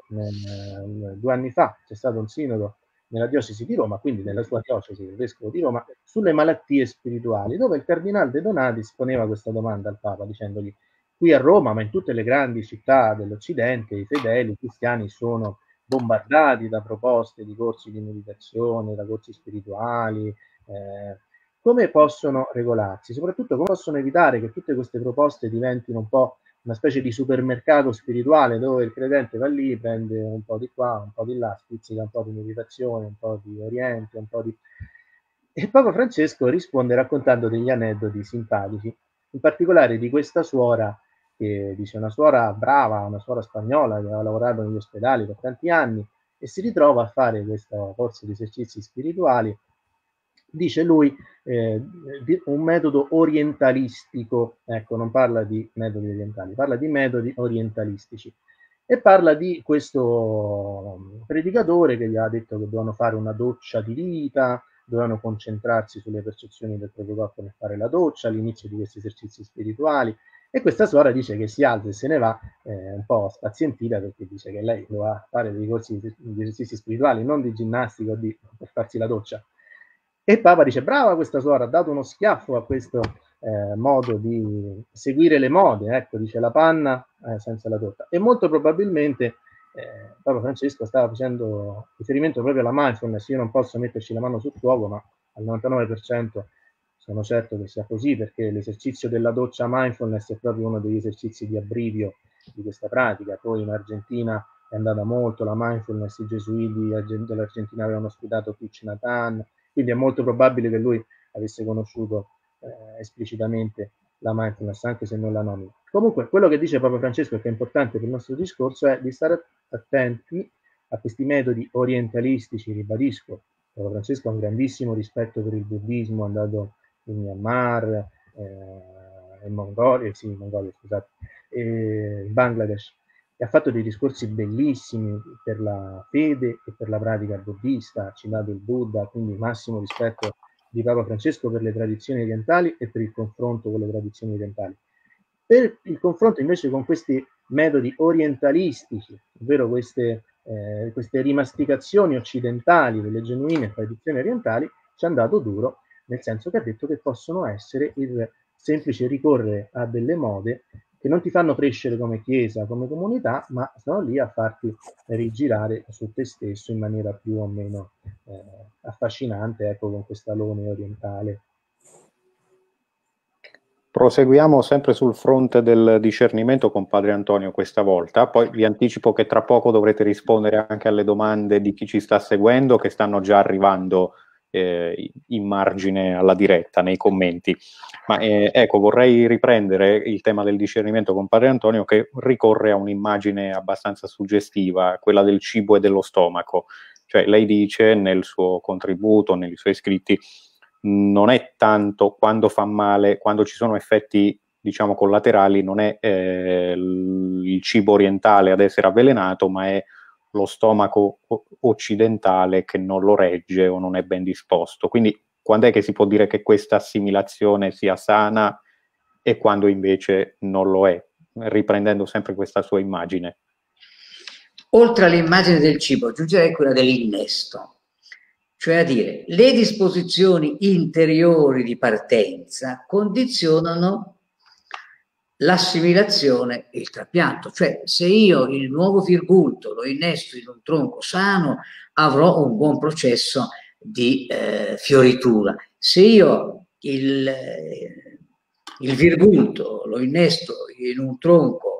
2 anni fa c'è stato un sinodo nella diocesi di Roma, quindi nella sua diocesi, il vescovo di Roma, sulle malattie spirituali, dove il cardinale De Donatis poneva questa domanda al Papa, dicendogli: qui a Roma, ma in tutte le grandi città dell'Occidente, i fedeli, i cristiani sono bombardati da proposte di corsi di meditazione, da corsi spirituali, come possono regolarsi? Soprattutto come possono evitare che tutte queste proposte diventino un po' una specie di supermercato spirituale dove il credente va lì, prende un po' di qua, un po' di là, spizzica un po' di meditazione, un po' di oriente, un po' di... E Papa Francesco risponde raccontando degli aneddoti simpatici, in particolare di questa suora, che dice una suora brava, una suora spagnola che aveva lavorato negli ospedali per tanti anni e si ritrova a fare questo corso di esercizi spirituali. Dice lui un metodo orientalistico, ecco, non parla di metodi orientali, parla di metodi orientalistici, e parla di questo predicatore che gli ha detto che dovevano fare una doccia di vita, dovevano concentrarsi sulle percezioni del proprio corpo nel fare la doccia all'inizio di questi esercizi spirituali, e questa suora dice che si alza e se ne va un po' spazientita, perché dice che lei doveva fare dei corsi di esercizi spirituali, non di ginnastica o per farsi la doccia. E Papa dice: brava questa suora, ha dato uno schiaffo a questo modo di seguire le mode, ecco, dice la panna senza la torta. E molto probabilmente Papa Francesco stava facendo riferimento proprio alla mindfulness. Io non posso metterci la mano sul fuoco, ma al 99% sono certo che sia così, perché l'esercizio della doccia mindfulness è proprio uno degli esercizi di abbrivio di questa pratica. Poi in Argentina è andata molto, la mindfulness, i gesuiti dell'Argentina avevano ospitato Thich Nhat Hanh, quindi è molto probabile che lui avesse conosciuto esplicitamente la mindfulness, anche se non la nomina. Comunque, quello che dice Papa Francesco, che è importante per il nostro discorso, è di stare attenti a questi metodi orientalistici, ribadisco. Papa Francesco ha un grandissimo rispetto per il buddismo, è andato in Myanmar, in Mongolia, scusate, in Bangladesh, e ha fatto dei discorsi bellissimi per la fede e per la pratica buddista, ha citato il Buddha, quindi massimo rispetto di Papa Francesco per le tradizioni orientali e per il confronto con le tradizioni orientali. Per il confronto invece con questi metodi orientalistici, ovvero queste rimasticazioni occidentali delle genuine tradizioni orientali, ci è andato duro, nel senso che ha detto che possono essere il semplice ricorrere a delle mode che non ti fanno crescere come chiesa, come comunità, ma sono lì a farti rigirare su te stesso in maniera più o meno affascinante, ecco, con quest'alone orientale. Proseguiamo sempre sul fronte del discernimento con Padre Antonio questa volta, poi vi anticipo che tra poco dovrete rispondere anche alle domande di chi ci sta seguendo, che stanno già arrivando in margine alla diretta, nei commenti. Ma ecco, vorrei riprendere il tema del discernimento con Padre Antonio, che ricorre a un'immagine abbastanza suggestiva, quella del cibo e dello stomaco. Cioè, lei dice nel suo contributo, nei suoi scritti, non è tanto quando fa male, quando ci sono effetti, diciamo, collaterali, non è il cibo orientale ad essere avvelenato, ma è lo stomaco occidentale che non lo regge o non è ben disposto. Quindi quando è che si può dire che questa assimilazione sia sana e quando invece non lo è, riprendendo sempre questa sua immagine? Oltre all'immagine del cibo, aggiungerei quella dell'innesto, cioè a dire, le disposizioni interiori di partenza condizionano l'assimilazione e il trapianto. Cioè, se io il nuovo virgulto lo innesto in un tronco sano, avrò un buon processo di fioritura. Se io il virgulto lo innesto in un tronco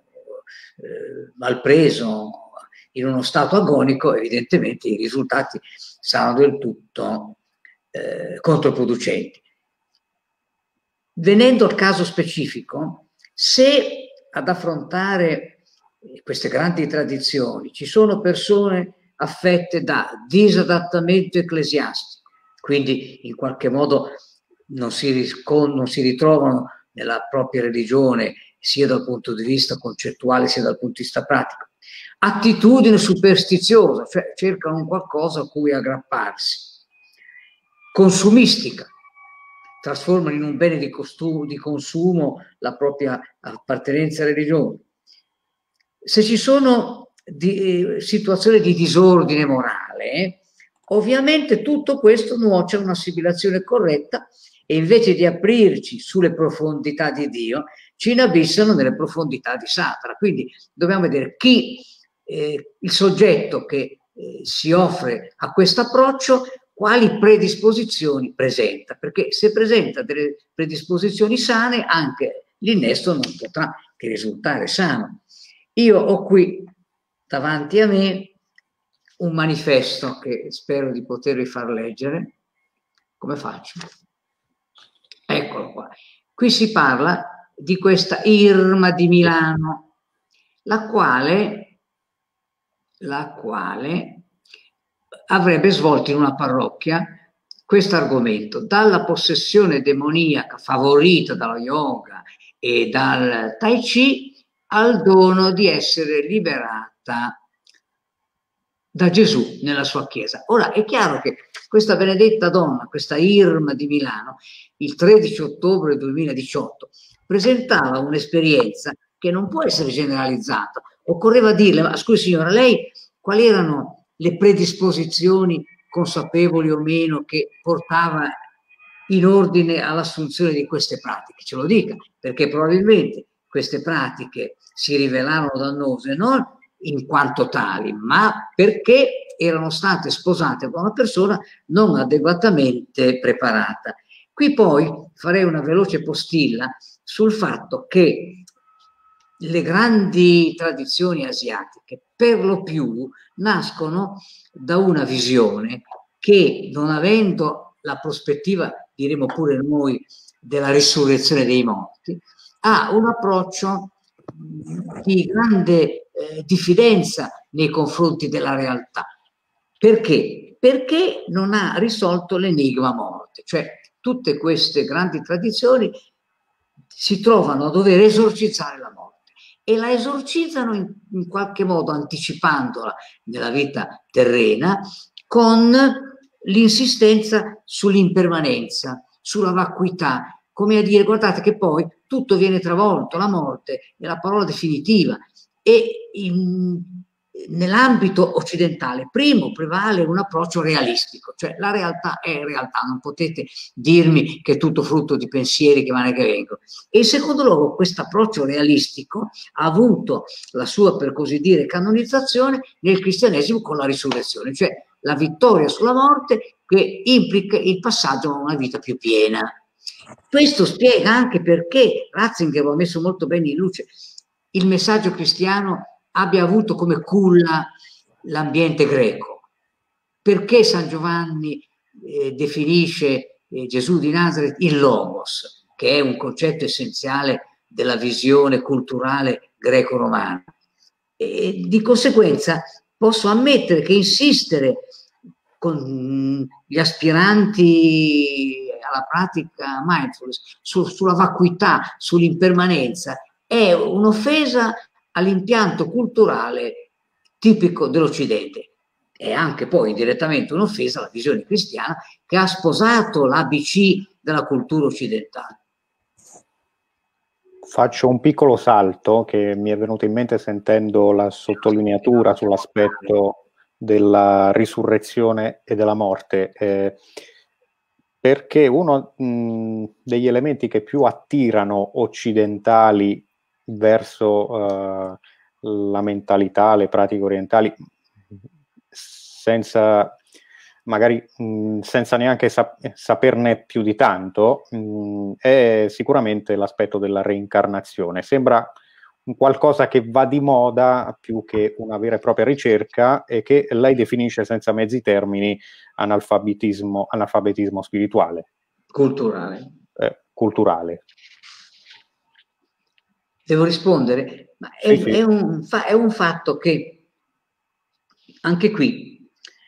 mal preso, in uno stato agonico, evidentemente i risultati saranno del tutto controproducenti. Venendo al caso specifico, se ad affrontare queste grandi tradizioni ci sono persone affette da disadattamento ecclesiastico, quindi in qualche modo non si ritrovano nella propria religione sia dal punto di vista concettuale sia dal punto di vista pratico, attitudine superstiziosa, cioè cercano un qualcosa a cui aggrapparsi, consumistica, trasformano in un bene di consumo la propria appartenenza alla religione. Se ci sono situazioni di disordine morale, ovviamente tutto questo nuoce a un'assimilazione corretta e invece di aprirci sulle profondità di Dio, ci inabissano nelle profondità di Satana. Quindi dobbiamo vedere chi il soggetto che si offre a questo approccio, quali predisposizioni presenta, perché se presenta delle predisposizioni sane, anche l'innesto non potrà che risultare sano. Io ho qui davanti a me un manifesto che spero di potervi far leggere. Come faccio? Eccolo qua. Qui si parla di questa Irma di Milano, la quale avrebbe svolto in una parrocchia questo argomento, dalla possessione demoniaca favorita dallo yoga e dal tai chi al dono di essere liberata da Gesù nella sua chiesa. Ora è chiaro che questa benedetta donna, questa Irma di Milano, il 13 ottobre 2018 presentava un'esperienza che non può essere generalizzata. Occorreva dirle: ma scusi signora, lei quali erano le predisposizioni, consapevoli o meno, che portava in ordine all'assunzione di queste pratiche? Ce lo dica, perché probabilmente queste pratiche si rivelarono dannose non in quanto tali, ma perché erano state sposate da una persona non adeguatamente preparata. Qui poi farei una veloce postilla sul fatto che le grandi tradizioni asiatiche per lo più nascono da una visione che, non avendo la prospettiva, diremo pure noi, della risurrezione dei morti, ha un approccio di grande diffidenza nei confronti della realtà. Perché? Perché non ha risolto l'enigma morte, cioè tutte queste grandi tradizioni si trovano a dover esorcizzare la morte e la esorcizzano in qualche modo anticipandola nella vita terrena con l'insistenza sull'impermanenza, sulla vacuità, come a dire guardate che poi tutto viene travolto, la morte è la parola definitiva. E nell'ambito occidentale, primo, prevale un approccio realistico, cioè la realtà è realtà, non potete dirmi che è tutto frutto di pensieri che vanno e che vengono. E in secondo luogo, questo approccio realistico ha avuto la sua, per così dire, canonizzazione nel cristianesimo con la risurrezione, cioè la vittoria sulla morte che implica il passaggio a una vita più piena. Questo spiega anche perché Ratzinger lo ha messo molto bene in luce, il messaggio cristiano abbia avuto come culla l'ambiente greco. Perché San Giovanni definisce Gesù di Nazareth il Logos, che è un concetto essenziale della visione culturale greco-romana. E di conseguenza posso ammettere che insistere con gli aspiranti alla pratica mindfulness sulla vacuità, sull'impermanenza, è un'offesa all'impianto culturale tipico dell'Occidente. È anche poi indirettamente un'offesa alla visione cristiana che ha sposato l'ABC della cultura occidentale. Faccio un piccolo salto che mi è venuto in mente sentendo la sottolineatura sull'aspetto della risurrezione e della morte, perché uno degli elementi che più attirano occidentali verso la mentalità, le pratiche orientali, senza magari senza neanche saperne più di tanto, è sicuramente l'aspetto della reincarnazione. Sembra un qualcosa che va di moda più che una vera e propria ricerca, e che lei definisce senza mezzi termini analfabetismo spirituale. Culturale. Culturale. Devo rispondere? Ma è un fatto che anche qui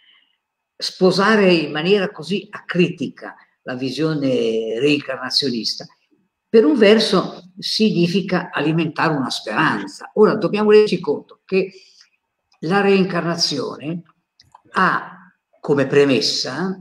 sposare in maniera così acritica la visione reincarnazionista, per un verso significa alimentare una speranza. Ora dobbiamo renderci conto che la reincarnazione ha come premessa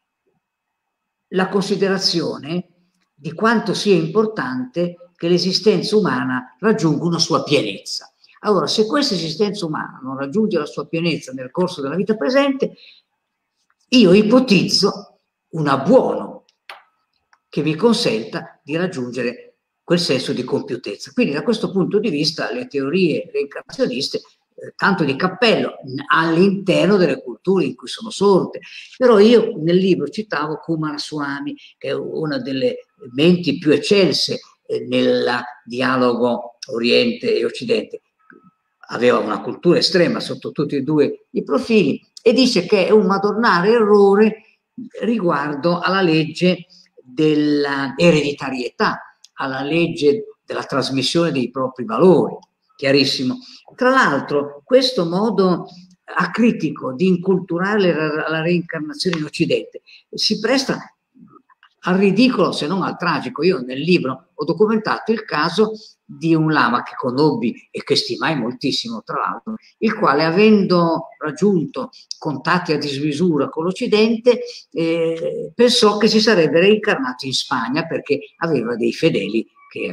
la considerazione di quanto sia importante che l'esistenza umana raggiunga una sua pienezza. Allora, se questa esistenza umana non raggiunge la sua pienezza nel corso della vita presente, io ipotizzo un abbuono che mi consenta di raggiungere quel senso di compiutezza. Quindi da questo punto di vista le teorie reincarnazioniste tanto di cappello all'interno delle culture in cui sono sorte. Però io nel libro citavo Coomaraswamy, che è una delle menti più eccelse nel dialogo Oriente e Occidente. Aveva una cultura estrema sotto tutti e due i profili, e dice che è un madornale errore riguardo alla legge della ereditarietà, alla legge della trasmissione dei propri valori. Chiarissimo. Tra l'altro, questo modo acritico di inculturare la reincarnazione in Occidente si presta al ridicolo, se non al tragico. Io nel libro ho documentato il caso di un lama che conobbi e che stimai moltissimo, tra l'altro, il quale, avendo raggiunto contatti a dismisura con l'Occidente, pensò che si sarebbe reincarnato in Spagna perché aveva dei fedeli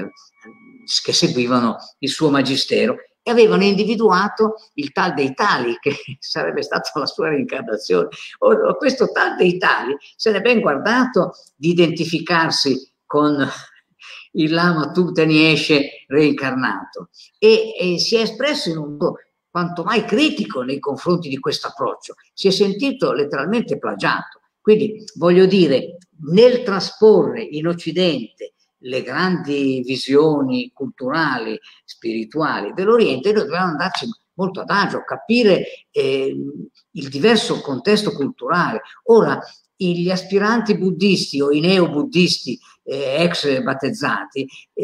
che seguivano il suo magistero e avevano individuato il tal dei tali, che sarebbe stata la sua reincarnazione. Ora, questo tal dei tali se n'è ben guardato di identificarsi con il lama Tubta-Nyeshe reincarnato e si è espresso in un modo quanto mai critico nei confronti di questo approccio. Si è sentito letteralmente plagiato. Quindi voglio dire, nel trasporre in Occidente le grandi visioni culturali, spirituali dell'Oriente, noi dobbiamo andarci molto ad agio, capire il diverso contesto culturale. Ora, gli aspiranti buddisti o i neo-buddisti ex battezzati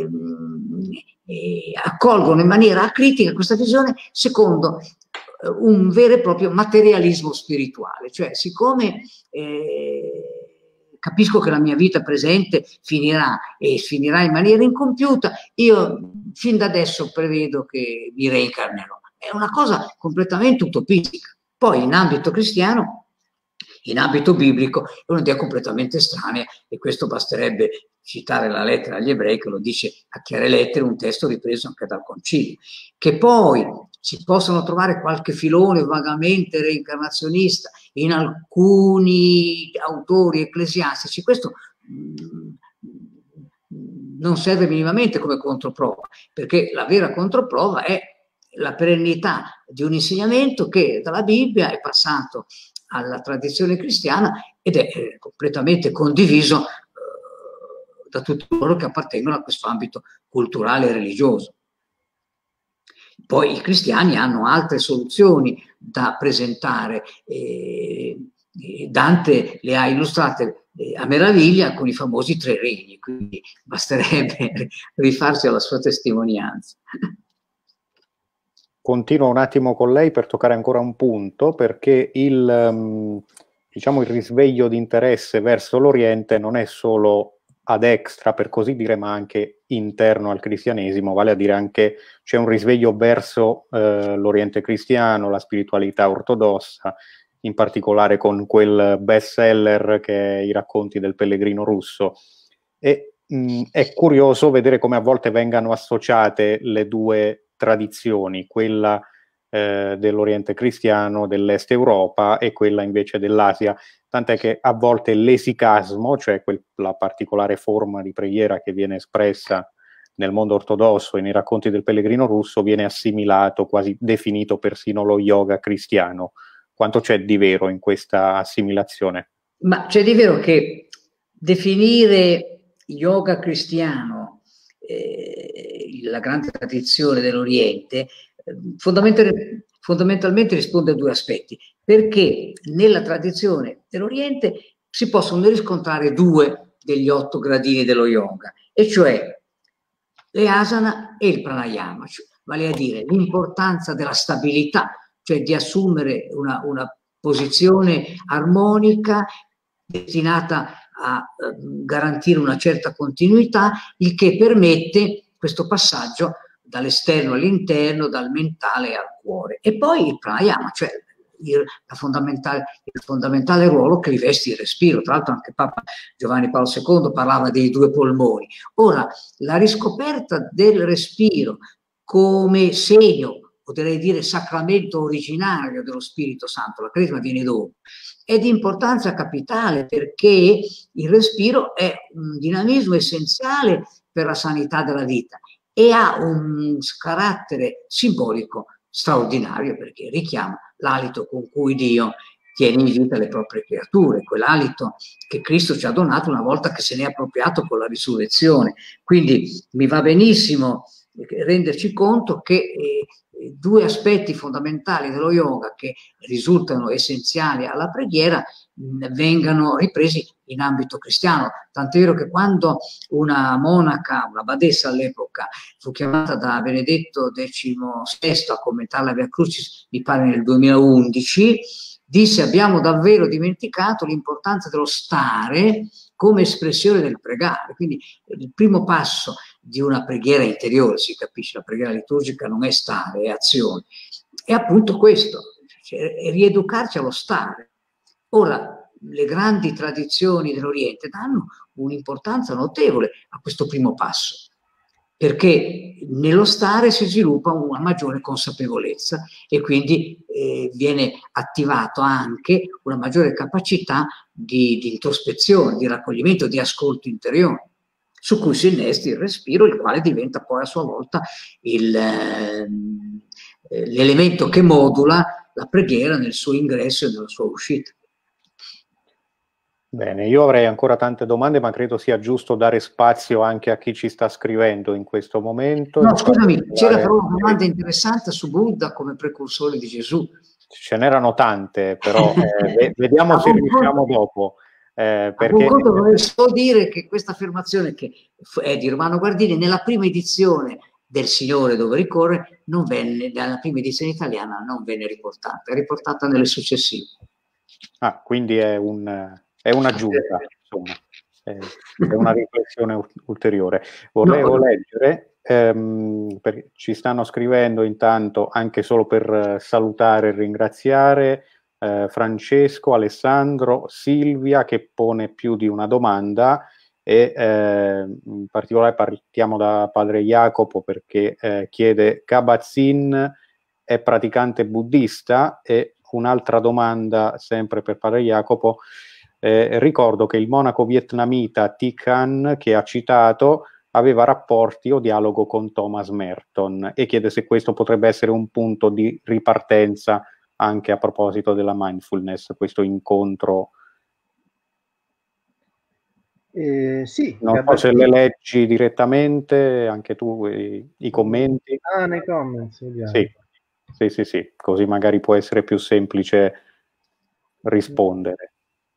accolgono in maniera acritica questa visione secondo un vero e proprio materialismo spirituale, cioè siccome capisco che la mia vita presente finirà e finirà in maniera incompiuta, io fin da adesso prevedo che mi reincarnerò. È una cosa completamente utopistica. Poi in ambito cristiano, in ambito biblico, è un'idea completamente estranea, e questo basterebbe citare la lettera agli ebrei, che lo dice a chiare lettere, un testo ripreso anche dal Concilio. Che poi si possono trovare qualche filone vagamente reincarnazionista in alcuni autori ecclesiastici, questo non serve minimamente come controprova, perché la vera controprova è la perennità di un insegnamento che dalla Bibbia è passato alla tradizione cristiana ed è completamente condiviso da tutti coloro che appartengono a questo ambito culturale e religioso. Poi i cristiani hanno altre soluzioni da presentare. Dante le ha illustrate a meraviglia con i famosi 3 regni, quindi basterebbe rifarsi alla sua testimonianza. Continuo un attimo con lei per toccare ancora un punto, perché il risveglio di interesse verso l'Oriente non è solo ad extra, per così dire, ma anche interno al cristianesimo, vale a dire anche c'è un risveglio verso l'Oriente cristiano, la spiritualità ortodossa, in particolare con quel best seller che è I racconti del pellegrino russo. E è curioso vedere come a volte vengano associate le due tradizioni, quella dell'Oriente cristiano, dell'Est Europa, e quella invece dell'Asia, tant'è che a volte l'esicasmo, cioè la particolare forma di preghiera che viene espressa nel mondo ortodosso e nei racconti del pellegrino russo, viene assimilato, quasi definito persino lo yoga cristiano. Quanto c'è di vero in questa assimilazione? Ma c'è di vero che definire yoga cristiano la grande tradizione dell'Oriente fondamentalmente risponde a 2 aspetti, perché nella tradizione dell'Oriente si possono riscontrare 2 degli 8 gradini dello yoga, e cioè le asana e il pranayama, cioè, vale a dire l'importanza della stabilità, cioè di assumere una posizione armonica destinata a garantire una certa continuità, il che permette questo passaggio dall'esterno all'interno, dal mentale al cuore. E poi il pranayama, cioè il fondamentale ruolo che riveste il respiro. Tra l'altro anche Papa Giovanni Paolo II parlava dei 2 polmoni. Ora, la riscoperta del respiro come segno, potrei dire sacramento originario dello Spirito Santo, la Cresima viene dopo, è di importanza capitale, perché il respiro è un dinamismo essenziale per la sanità della vita e ha un carattere simbolico straordinario, perché richiama l'alito con cui Dio tiene in vita le proprie creature, quell'alito che Cristo ci ha donato una volta che se ne è appropriato con la risurrezione. Quindi mi va benissimo renderci conto che 2 aspetti fondamentali dello yoga che risultano essenziali alla preghiera vengano ripresi in ambito cristiano, tant'è vero che quando una monaca, una badessa all'epoca, fu chiamata da Benedetto XVI a commentare la Via Crucis, mi pare nel 2011, disse: abbiamo davvero dimenticato l'importanza dello stare come espressione del pregare. Quindi il primo passo di una preghiera interiore, si capisce, la preghiera liturgica non è stare, è azione, è appunto questo, cioè, è rieducarci allo stare. Ora, le grandi tradizioni dell'Oriente danno un'importanza notevole a questo primo passo, perché nello stare si sviluppa una maggiore consapevolezza e quindi viene attivato anche una maggiore capacità di introspezione, di raccoglimento, di ascolto interiore, su cui si innesti il respiro, il quale diventa poi a sua volta l'elemento che modula la preghiera nel suo ingresso e nella sua uscita. Bene, io avrei ancora tante domande, ma credo sia giusto dare spazio anche a chi ci sta scrivendo in questo momento. No, scusami, c'era però una domanda interessante su Buddha come precursore di Gesù. Ce n'erano tante, però vediamo se riusciamo dopo. A buon conto vorrei solo dire che questa affermazione, che è di Romano Guardini, nella prima edizione del Signore dove ricorre, non venne, nella prima edizione italiana non venne riportata, è riportata nelle successive. Ah, quindi è un'aggiunta, insomma, è una riflessione ulteriore. Volevo leggere, perché ci stanno scrivendo intanto, anche solo per salutare e ringraziare, Francesco, Alessandro, Silvia, che pone più di una domanda, e in particolare partiamo da padre Jacopo, perché chiede: Kabat-Zinn è praticante buddista? E un'altra domanda sempre per padre Jacopo: ricordo che il monaco vietnamita Thich Anh, che ha citato, aveva rapporti o dialogo con Thomas Merton, e chiede se questo potrebbe essere un punto di ripartenza anche a proposito della mindfulness, questo incontro. Sì, non so se le leggi direttamente anche tu i commenti. Nei comments, vediamo. Sì, così magari può essere più semplice rispondere.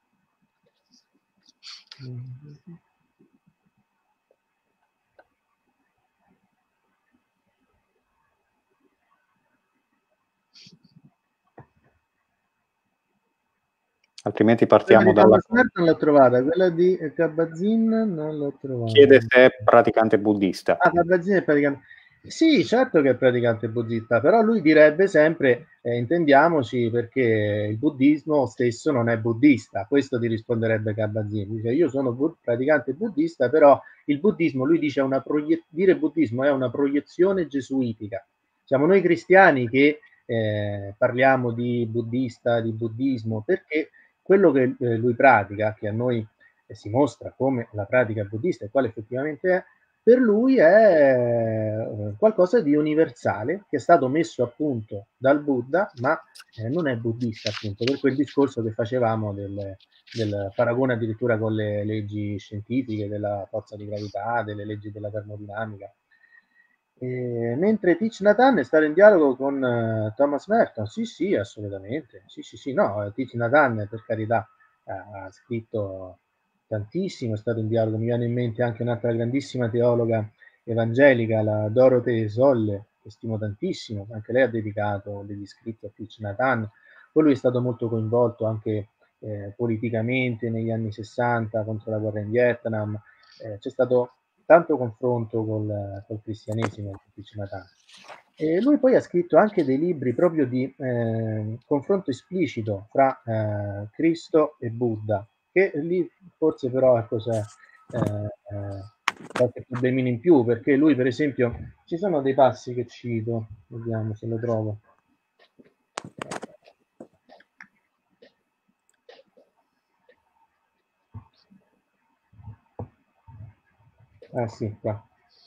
Altrimenti partiamo dalla... Non l'ho trovata, quella di Kabat-Zinn non l'ho trovata. Chiede se è praticante buddista. Ah, Kabat-Zinn è praticante. Sì, certo che è praticante buddista, però lui direbbe sempre, intendiamoci, perché il buddismo stesso non è buddista. Questo ti risponderebbe Kabat-Zinn. Dice: io sono praticante buddista, però il buddismo, lui dice, dire buddismo è una proiezione gesuitica. Siamo noi cristiani che parliamo di buddista, di buddismo, perché quello che lui pratica, che a noi si mostra come la pratica buddista e quale effettivamente è, per lui è qualcosa di universale che è stato messo a punto dal Buddha, ma non è buddista, appunto, per quel discorso che facevamo del paragone addirittura con le leggi scientifiche della forza di gravità, delle leggi della termodinamica. Mentre Thich Nhat Hanh è stato in dialogo con Thomas Merton. Sì, assolutamente. Sì, no, Thich Nhat Hanh, per carità, ha scritto tantissimo, è stato in dialogo. Mi viene in mente anche un'altra grandissima teologa evangelica, la Dorothee Solle, che stimo tantissimo. Anche lei ha dedicato degli scritti a Thich Nhat Hanh. Poi lui è stato molto coinvolto anche politicamente negli anni 60 contro la guerra in Vietnam. C'è stato tanto confronto col cristianesimo. E lui poi ha scritto anche dei libri proprio di confronto esplicito fra Cristo e Buddha, che lì forse però c'è qualche problemino in più, perché lui, per esempio, ci sono dei passi che cito, vediamo se lo trovo. Ah sì, qua.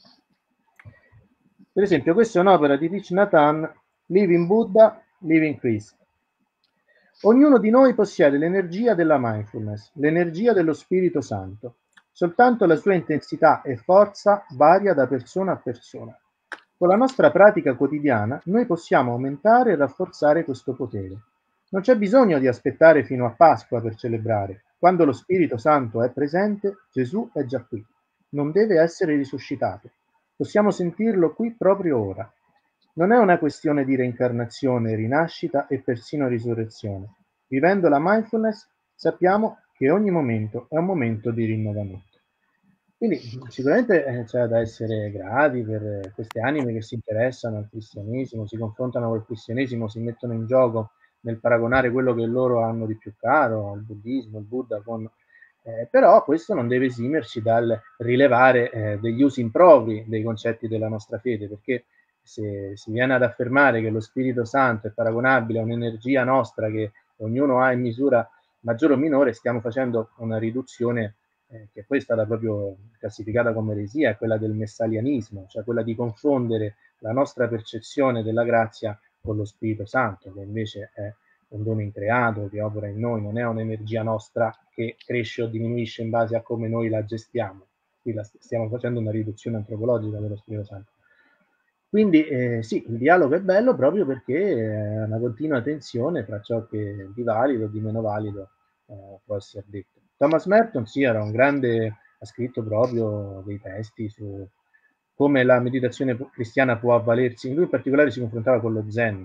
Per esempio, questa è un'opera di Thich Nhat Hanh, Living Buddha, Living Christ. Ognuno di noi possiede l'energia della mindfulness, l'energia dello Spirito Santo. Soltanto la sua intensità e forza varia da persona a persona. Con la nostra pratica quotidiana noi possiamo aumentare e rafforzare questo potere. Non c'è bisogno di aspettare fino a Pasqua per celebrare. Quando lo Spirito Santo è presente, Gesù è già qui. Non deve essere risuscitato. Possiamo sentirlo qui proprio ora. Non è una questione di reincarnazione, rinascita e persino risurrezione. Vivendo la mindfulness sappiamo che ogni momento è un momento di rinnovamento. Quindi sicuramente c'è da essere grati per queste anime che si interessano al cristianesimo, si confrontano col cristianesimo, si mettono in gioco nel paragonare quello che loro hanno di più caro, il buddismo, il Buddha, però questo non deve esimerci dal rilevare degli usi impropri dei concetti della nostra fede, perché se si viene ad affermare che lo Spirito Santo è paragonabile a un'energia nostra che ognuno ha in misura maggiore o minore, stiamo facendo una riduzione che poi è stata proprio classificata come eresia, è quella del messalianismo, cioè quella di confondere la nostra percezione della grazia con lo Spirito Santo, che invece è un dono increato che opera in noi, non è un'energia nostra che cresce o diminuisce in base a come noi la gestiamo. Qui stiamo facendo una riduzione antropologica dello Spirito Santo. Quindi sì, il dialogo è bello proprio perché è una continua tensione tra ciò che di valido e di meno valido può essere detto. Thomas Merton sì, era un grande, ha scritto proprio dei testi su come la meditazione cristiana può avvalersi, lui in particolare si confrontava con lo Zen.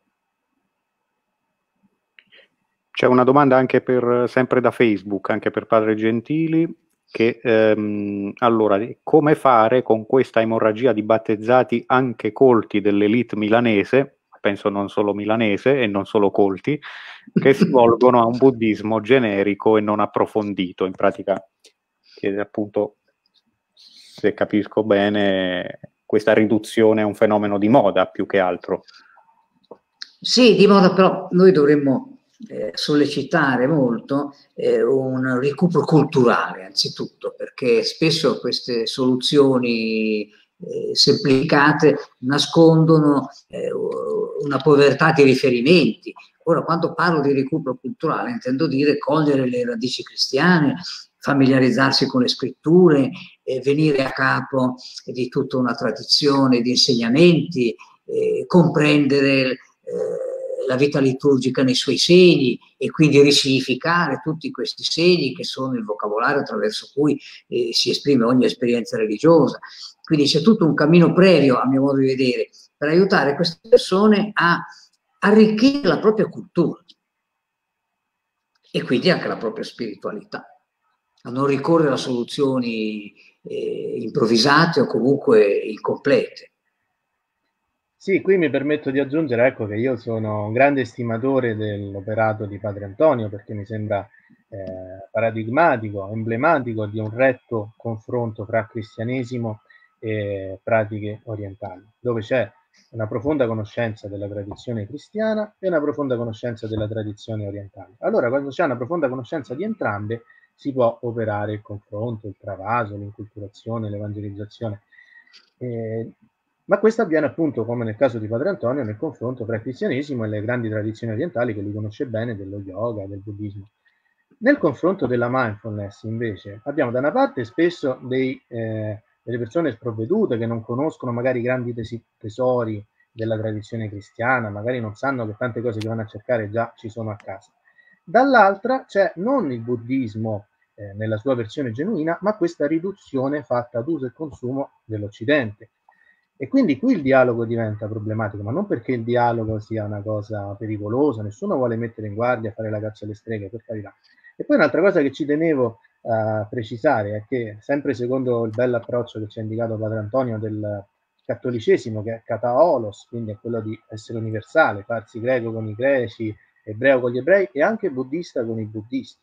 C'è una domanda anche sempre da Facebook, anche per Padre Gentili, che allora, come fare con questa emorragia di battezzati anche colti dell'elite milanese, penso non solo milanese e non solo colti, che si volgono a un buddismo generico e non approfondito, in pratica, che appunto, se capisco bene, questa riduzione è un fenomeno di moda più che altro. Sì, di moda, però noi dovremmo sollecitare molto un recupero culturale, anzitutto, perché spesso queste soluzioni semplificate nascondono una povertà di riferimenti. Ora, quando parlo di recupero culturale, intendo dire cogliere le radici cristiane, familiarizzarsi con le scritture, venire a capo di tutta una tradizione di insegnamenti, comprendere la vita liturgica nei suoi segni e quindi risignificare tutti questi segni che sono il vocabolario attraverso cui si esprime ogni esperienza religiosa. Quindi c'è tutto un cammino previo, a mio modo di vedere, per aiutare queste persone a arricchire la propria cultura e quindi anche la propria spiritualità, a non ricorrere a soluzioni improvvisate o comunque incomplete. Sì, qui mi permetto di aggiungere, ecco, che io sono un grande estimatore dell'operato di Padre Antonio, perché mi sembra paradigmatico, emblematico di un retto confronto fra cristianesimo e pratiche orientali, dove c'è una profonda conoscenza della tradizione cristiana e una profonda conoscenza della tradizione orientale. Allora, quando c'è una profonda conoscenza di entrambe, si può operare il confronto, il travaso, l'inculturazione, l'evangelizzazione. Ma questo avviene appunto, come nel caso di Padre Antonio, nel confronto tra il cristianesimo e le grandi tradizioni orientali che lui conosce bene, dello yoga, del buddismo. Nel confronto della mindfulness, invece, abbiamo da una parte spesso delle persone sprovvedute che non conoscono magari i grandi tesori della tradizione cristiana, magari non sanno che tante cose che vanno a cercare già ci sono a casa. Dall'altra c'è non il buddismo nella sua versione genuina, ma questa riduzione fatta ad uso e consumo dell'Occidente. E quindi qui il dialogo diventa problematico, ma non perché il dialogo sia una cosa pericolosa, nessuno vuole mettere in guardia, fare la caccia alle streghe, per carità. E poi un'altra cosa che ci tenevo a precisare è che, sempre secondo il bel approccio che ci ha indicato Padre Antonio del cattolicesimo, che è kataolos, quindi è quello di essere universale, farsi greco con i greci, ebreo con gli ebrei e anche buddista con i buddisti.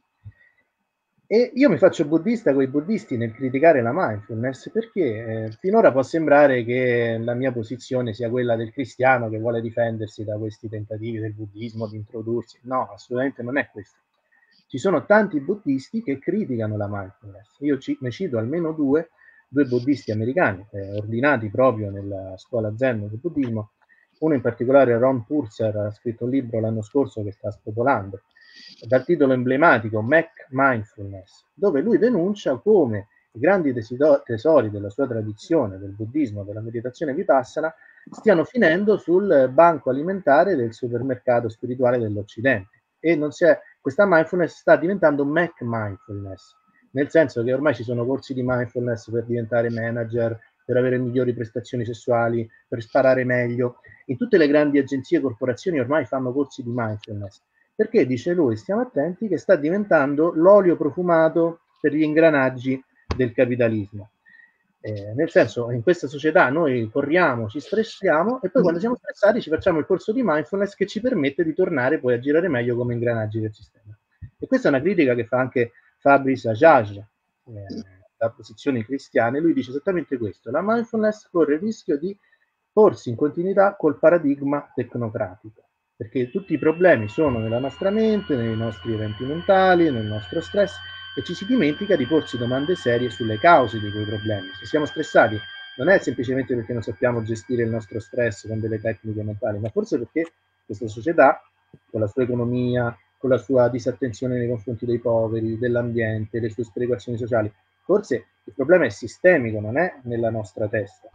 E io mi faccio buddista con i buddisti nel criticare la mindfulness perché finora può sembrare che la mia posizione sia quella del cristiano che vuole difendersi da questi tentativi del buddismo di introdursi. No, assolutamente non è questo. Ci sono tanti buddisti che criticano la mindfulness. Io ne cito almeno due buddisti americani, ordinati proprio nella scuola Zen del buddismo. Uno in particolare, Ron Purser, ha scritto un libro l'anno scorso che sta spopolando, dal titolo emblematico Mac Mindfulness, dove lui denuncia come i grandi tesori della sua tradizione, del buddismo, della meditazione vipassana, stiano finendo sul banco alimentare del supermercato spirituale dell'Occidente. E questa mindfulness sta diventando Mac Mindfulness, nel senso che ormai ci sono corsi di mindfulness per diventare manager, per avere migliori prestazioni sessuali, per sparare meglio. In tutte le grandi agenzie e corporazioni ormai fanno corsi di mindfulness. Perché, dice lui, stiamo attenti che sta diventando l'olio profumato per gli ingranaggi del capitalismo. Nel senso, in questa società noi corriamo, ci stressiamo e poi quando siamo stressati ci facciamo il corso di mindfulness che ci permette di tornare poi a girare meglio come ingranaggi del sistema. E questa è una critica che fa anche Fabrice Ajaj da posizioni cristiane. Lui dice esattamente questo: la mindfulness corre il rischio di porsi in continuità col paradigma tecnocratico, perché tutti i problemi sono nella nostra mente, nei nostri eventi mentali, nel nostro stress, e ci si dimentica di porsi domande serie sulle cause di quei problemi. Se siamo stressati non è semplicemente perché non sappiamo gestire il nostro stress con delle tecniche mentali, ma forse perché questa società con la sua economia, con la sua disattenzione nei confronti dei poveri, dell'ambiente, le sue sperequazioni sociali. Forse il problema è sistemico, non è nella nostra testa.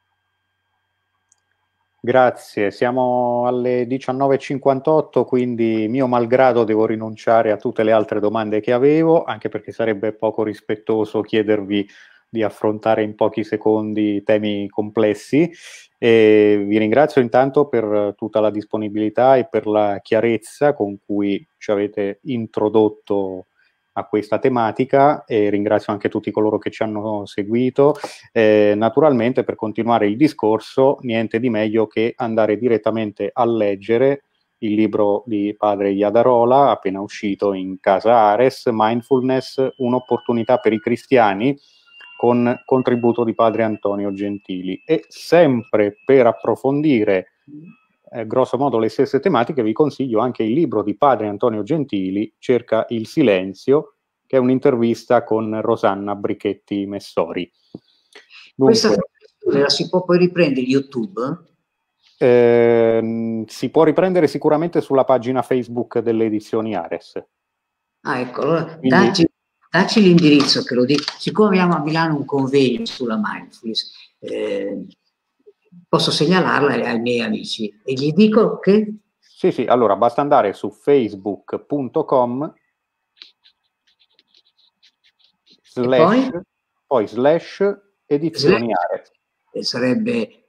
Grazie, siamo alle 19:58, quindi mio malgrado devo rinunciare a tutte le altre domande che avevo, anche perché sarebbe poco rispettoso chiedervi di affrontare in pochi secondi temi complessi. E vi ringrazio intanto per tutta la disponibilità e per la chiarezza con cui ci avete introdotto a questa tematica, e ringrazio anche tutti coloro che ci hanno seguito. Naturalmente, per continuare il discorso, niente di meglio che andare direttamente a leggere il libro di padre Iadarola, appena uscito in casa Ares, Mindfulness, un'opportunità per i cristiani, con contributo di padre Antonio Gentili. E sempre per approfondire grosso modo le stesse tematiche, vi consiglio anche il libro di padre Antonio Gentili, Cerca il silenzio, che è un'intervista con Rosanna Brichetti Messori. Dunque, questa la si può poi riprendere YouTube? Si può riprendere sicuramente sulla pagina Facebook delle edizioni Ares. Ah, ecco, allora Quindi, dacci l'indirizzo, che lo dico. Siccome abbiamo a Milano un convegno sulla mindfulness, posso segnalarla ai miei amici e gli dico che... Sì, allora basta andare su facebook.com poi slash edizioni Ares. Sarebbe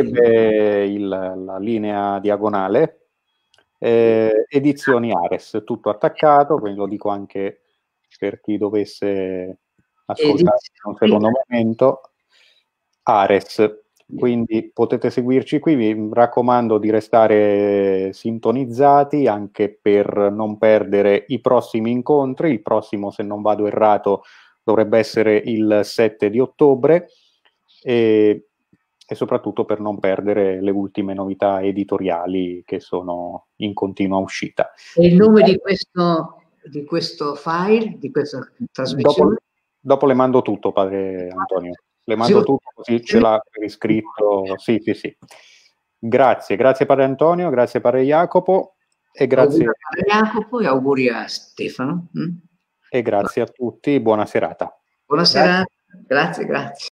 la linea diagonale, edizioni Ares, tutto attaccato, quindi lo dico anche per chi dovesse ascoltare in un secondo momento, Ares. Quindi potete seguirci qui, vi raccomando di restare sintonizzati anche per non perdere i prossimi incontri. Il prossimo, se non vado errato, dovrebbe essere il 7 di ottobre, e soprattutto per non perdere le ultime novità editoriali che sono in continua uscita. E il nome di questo file, di questa trasmissione? Dopo le mando tutto, padre Antonio. Le mando tutto, così ce l'ha per iscritto. Sì. Grazie padre Antonio, grazie padre Jacopo, e grazie a padre Jacopo e auguri a Stefano. E grazie a tutti, buona serata. Buona serata, grazie.